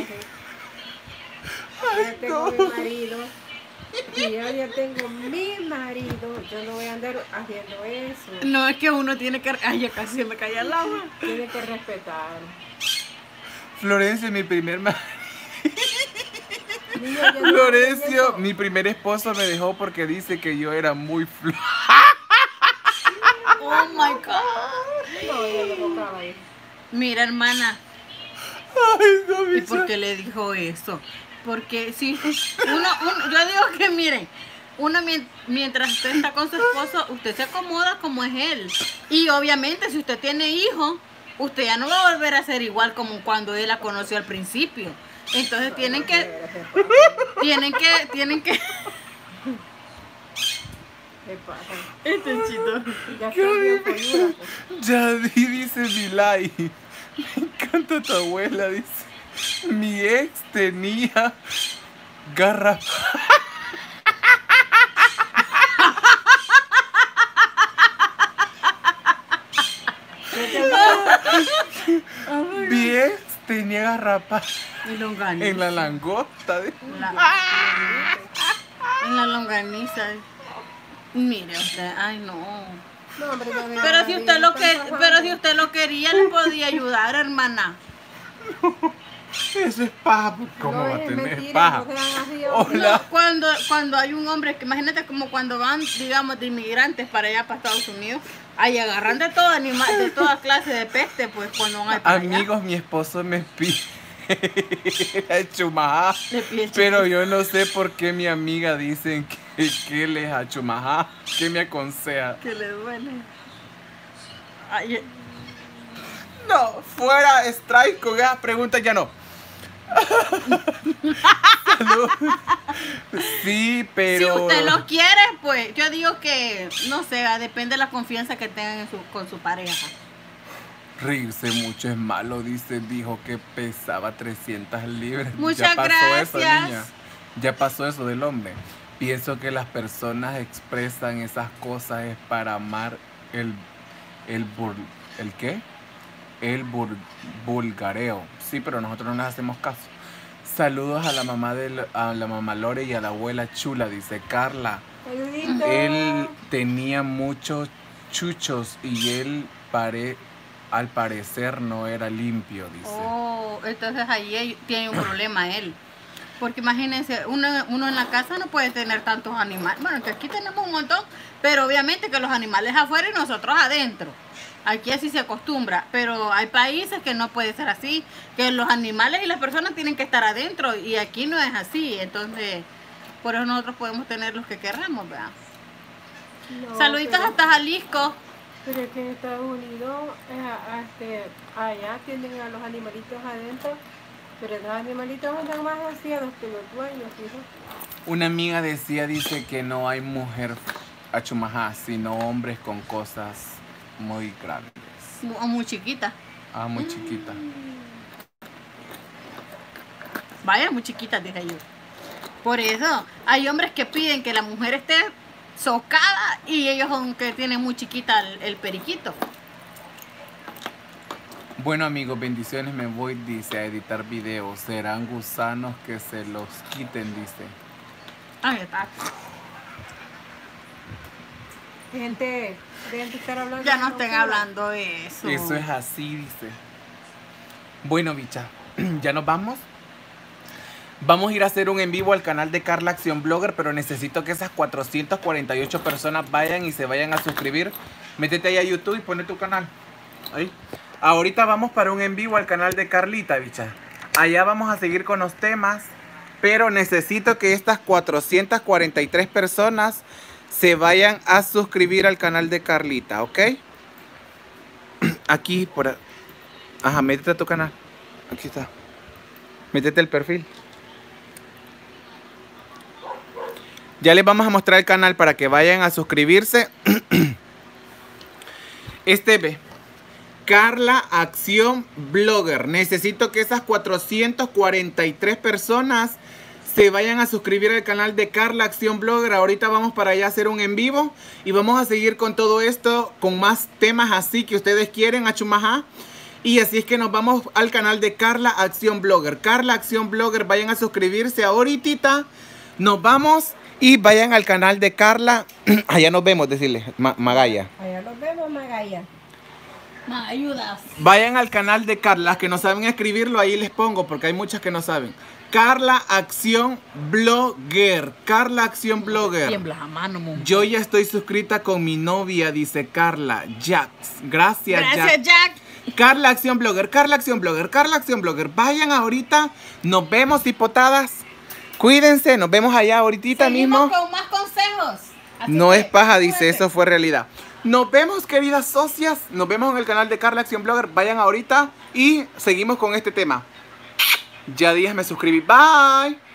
Ya tengo no. mi marido. Y yo ya tengo mi marido. Yo no voy a andar haciendo eso. No, es que uno tiene que... Ay, ya casi se me cae el agua. Tiene que respetar. Florencio, mi primer Niña, yo no Florencio, hago eso. mi primer esposo me dejó porque dice que yo era muy Oh my God. No, yo no tocaba eso. Mira, hermana, Ay, no, mi ¿y por qué le dijo eso? Porque si yo digo que miren, uno mientras usted está con su esposo, usted se acomoda como es él. Y obviamente si usted tiene hijos, usted ya no va a volver a ser igual como cuando él la conoció al principio. Entonces tienen que ¿Qué pasa? Este chito. Ya estoy bien polluda, pues. Yadi dice Milay. Me encanta tu abuela, dice. Mi ex tenía garra. Mi ex tenía garrapa Y longaniza. en la langosta. En la longaniza. Mire usted, ay no. No, hombre, no me Pero hagan si reír, usted lo están que, pasando. pero si usted lo quería, le podía ayudar, hermana. Eso es paja. ¿Cómo No, va a es tener mentira, paja? no sean así, hombre. Hola. No, cuando hay un hombre, que imagínate como cuando van, digamos, de inmigrantes para allá, para Estados Unidos, ahí agarran de todo animal, de toda clase de peste, pues cuando van para allá. Amigos, mi esposo me pide chumajá, De piel pero yo no sé por qué mi amiga dicen que él es achumajá. ¿Qué me aconseja? que le duele. Ay, No, fuera strike con esas preguntas ya no. Salud. Sí, pero si usted lo quiere, pues yo digo que, no sé, depende de la confianza que tengan con su pareja. reírse mucho es malo, dijo que pesaba 300 libras. Muchas ya pasó gracias. eso, niña. Ya pasó eso del hombre. Pienso que las personas expresan esas cosas es para amar el ¿qué? Vulgareo. Sí, pero nosotros no les hacemos caso. Saludos a la mamá Lore y a la abuela Chula, dice Carla. Saludito. Él tenía muchos chuchos y él al parecer no era limpio, dice. Oh, entonces ahí tiene un problema él. Porque imagínense, uno en la casa no puede tener tantos animales. Bueno, que aquí tenemos un montón, pero obviamente que los animales afuera y nosotros adentro. Aquí así se acostumbra, pero hay países que no puede ser así, que los animales y las personas tienen que estar adentro y aquí no es así. Entonces, por eso nosotros podemos tener los que querramos, ¿verdad? No, Saluditos pero- hasta Jalisco. Pero es que en Estados Unidos, allá tienen a los animalitos adentro, pero los animalitos andan más vaciados que los dueños, fíjate. Una amiga dice que no hay mujer achumajá, sino hombres con cosas muy grandes. O muy chiquita. Ah, muy chiquita. Vaya, muy chiquita, dije yo. Por eso, hay hombres que piden que la mujer esté socada y ellos son que tienen muy chiquita el periquito. Bueno amigos, bendiciones, me voy, dice, a editar videos. Serán gusanos que se los quiten, dice. Ahí está. Gente, dejen de estar hablando. Ya no de estén locura. hablando de eso. Eso es así, dice. Bueno, bicha, ya nos vamos. Vamos a ir a hacer un en vivo al canal de Carla Acción Blogger, pero necesito que esas 448 personas vayan y se vayan a suscribir. Métete ahí a YouTube y pone tu canal. Ahí. Ahorita vamos para un en vivo al canal de Carlita, bicha. Allá vamos a seguir con los temas, pero necesito que estas 443 personas se vayan a suscribir al canal de Carlita, ¿ok? Aquí, por... Ajá, métete a tu canal. Aquí está. Métete el perfil. Ya les vamos a mostrar el canal para que vayan a suscribirse. Ve. Carla Acción Blogger. Necesito que esas 443 personas se vayan a suscribir al canal de Carla Acción Blogger. Ahorita vamos para allá a hacer un en vivo. Y vamos a seguir con todo esto, con más temas así que ustedes quieren, achumajá. Y así es que nos vamos al canal de Carla Acción Blogger. Carla Acción Blogger, vayan a suscribirse ahorita. Nos vamos y vayan al canal de Carla. Allá nos vemos, decirle, Magaya. Allá nos vemos, Magaya. No, ayudas. Vayan al canal de Carla. Las que no saben escribirlo, ahí les pongo, porque hay muchas que no saben. Carla Acción Blogger. Carla Acción Blogger. Tiemblas a mano, mon. Yo ya estoy suscrita con mi novia, dice Carla Jax. Gracias, Gracias, Jack. Carla Acción Blogger, Carla Acción Blogger, Carla Acción Blogger. Vayan ahorita. Nos vemos, hipotadas. Cuídense, nos vemos allá ahorita Seguimos mismo. con más consejos. Así No que, es paja, dice, cuídense. eso fue realidad. Nos vemos, queridas socias. Nos vemos en el canal de Carla Acción Blogger. Vayan ahorita y seguimos con este tema. Ya 10 me suscribí. Bye.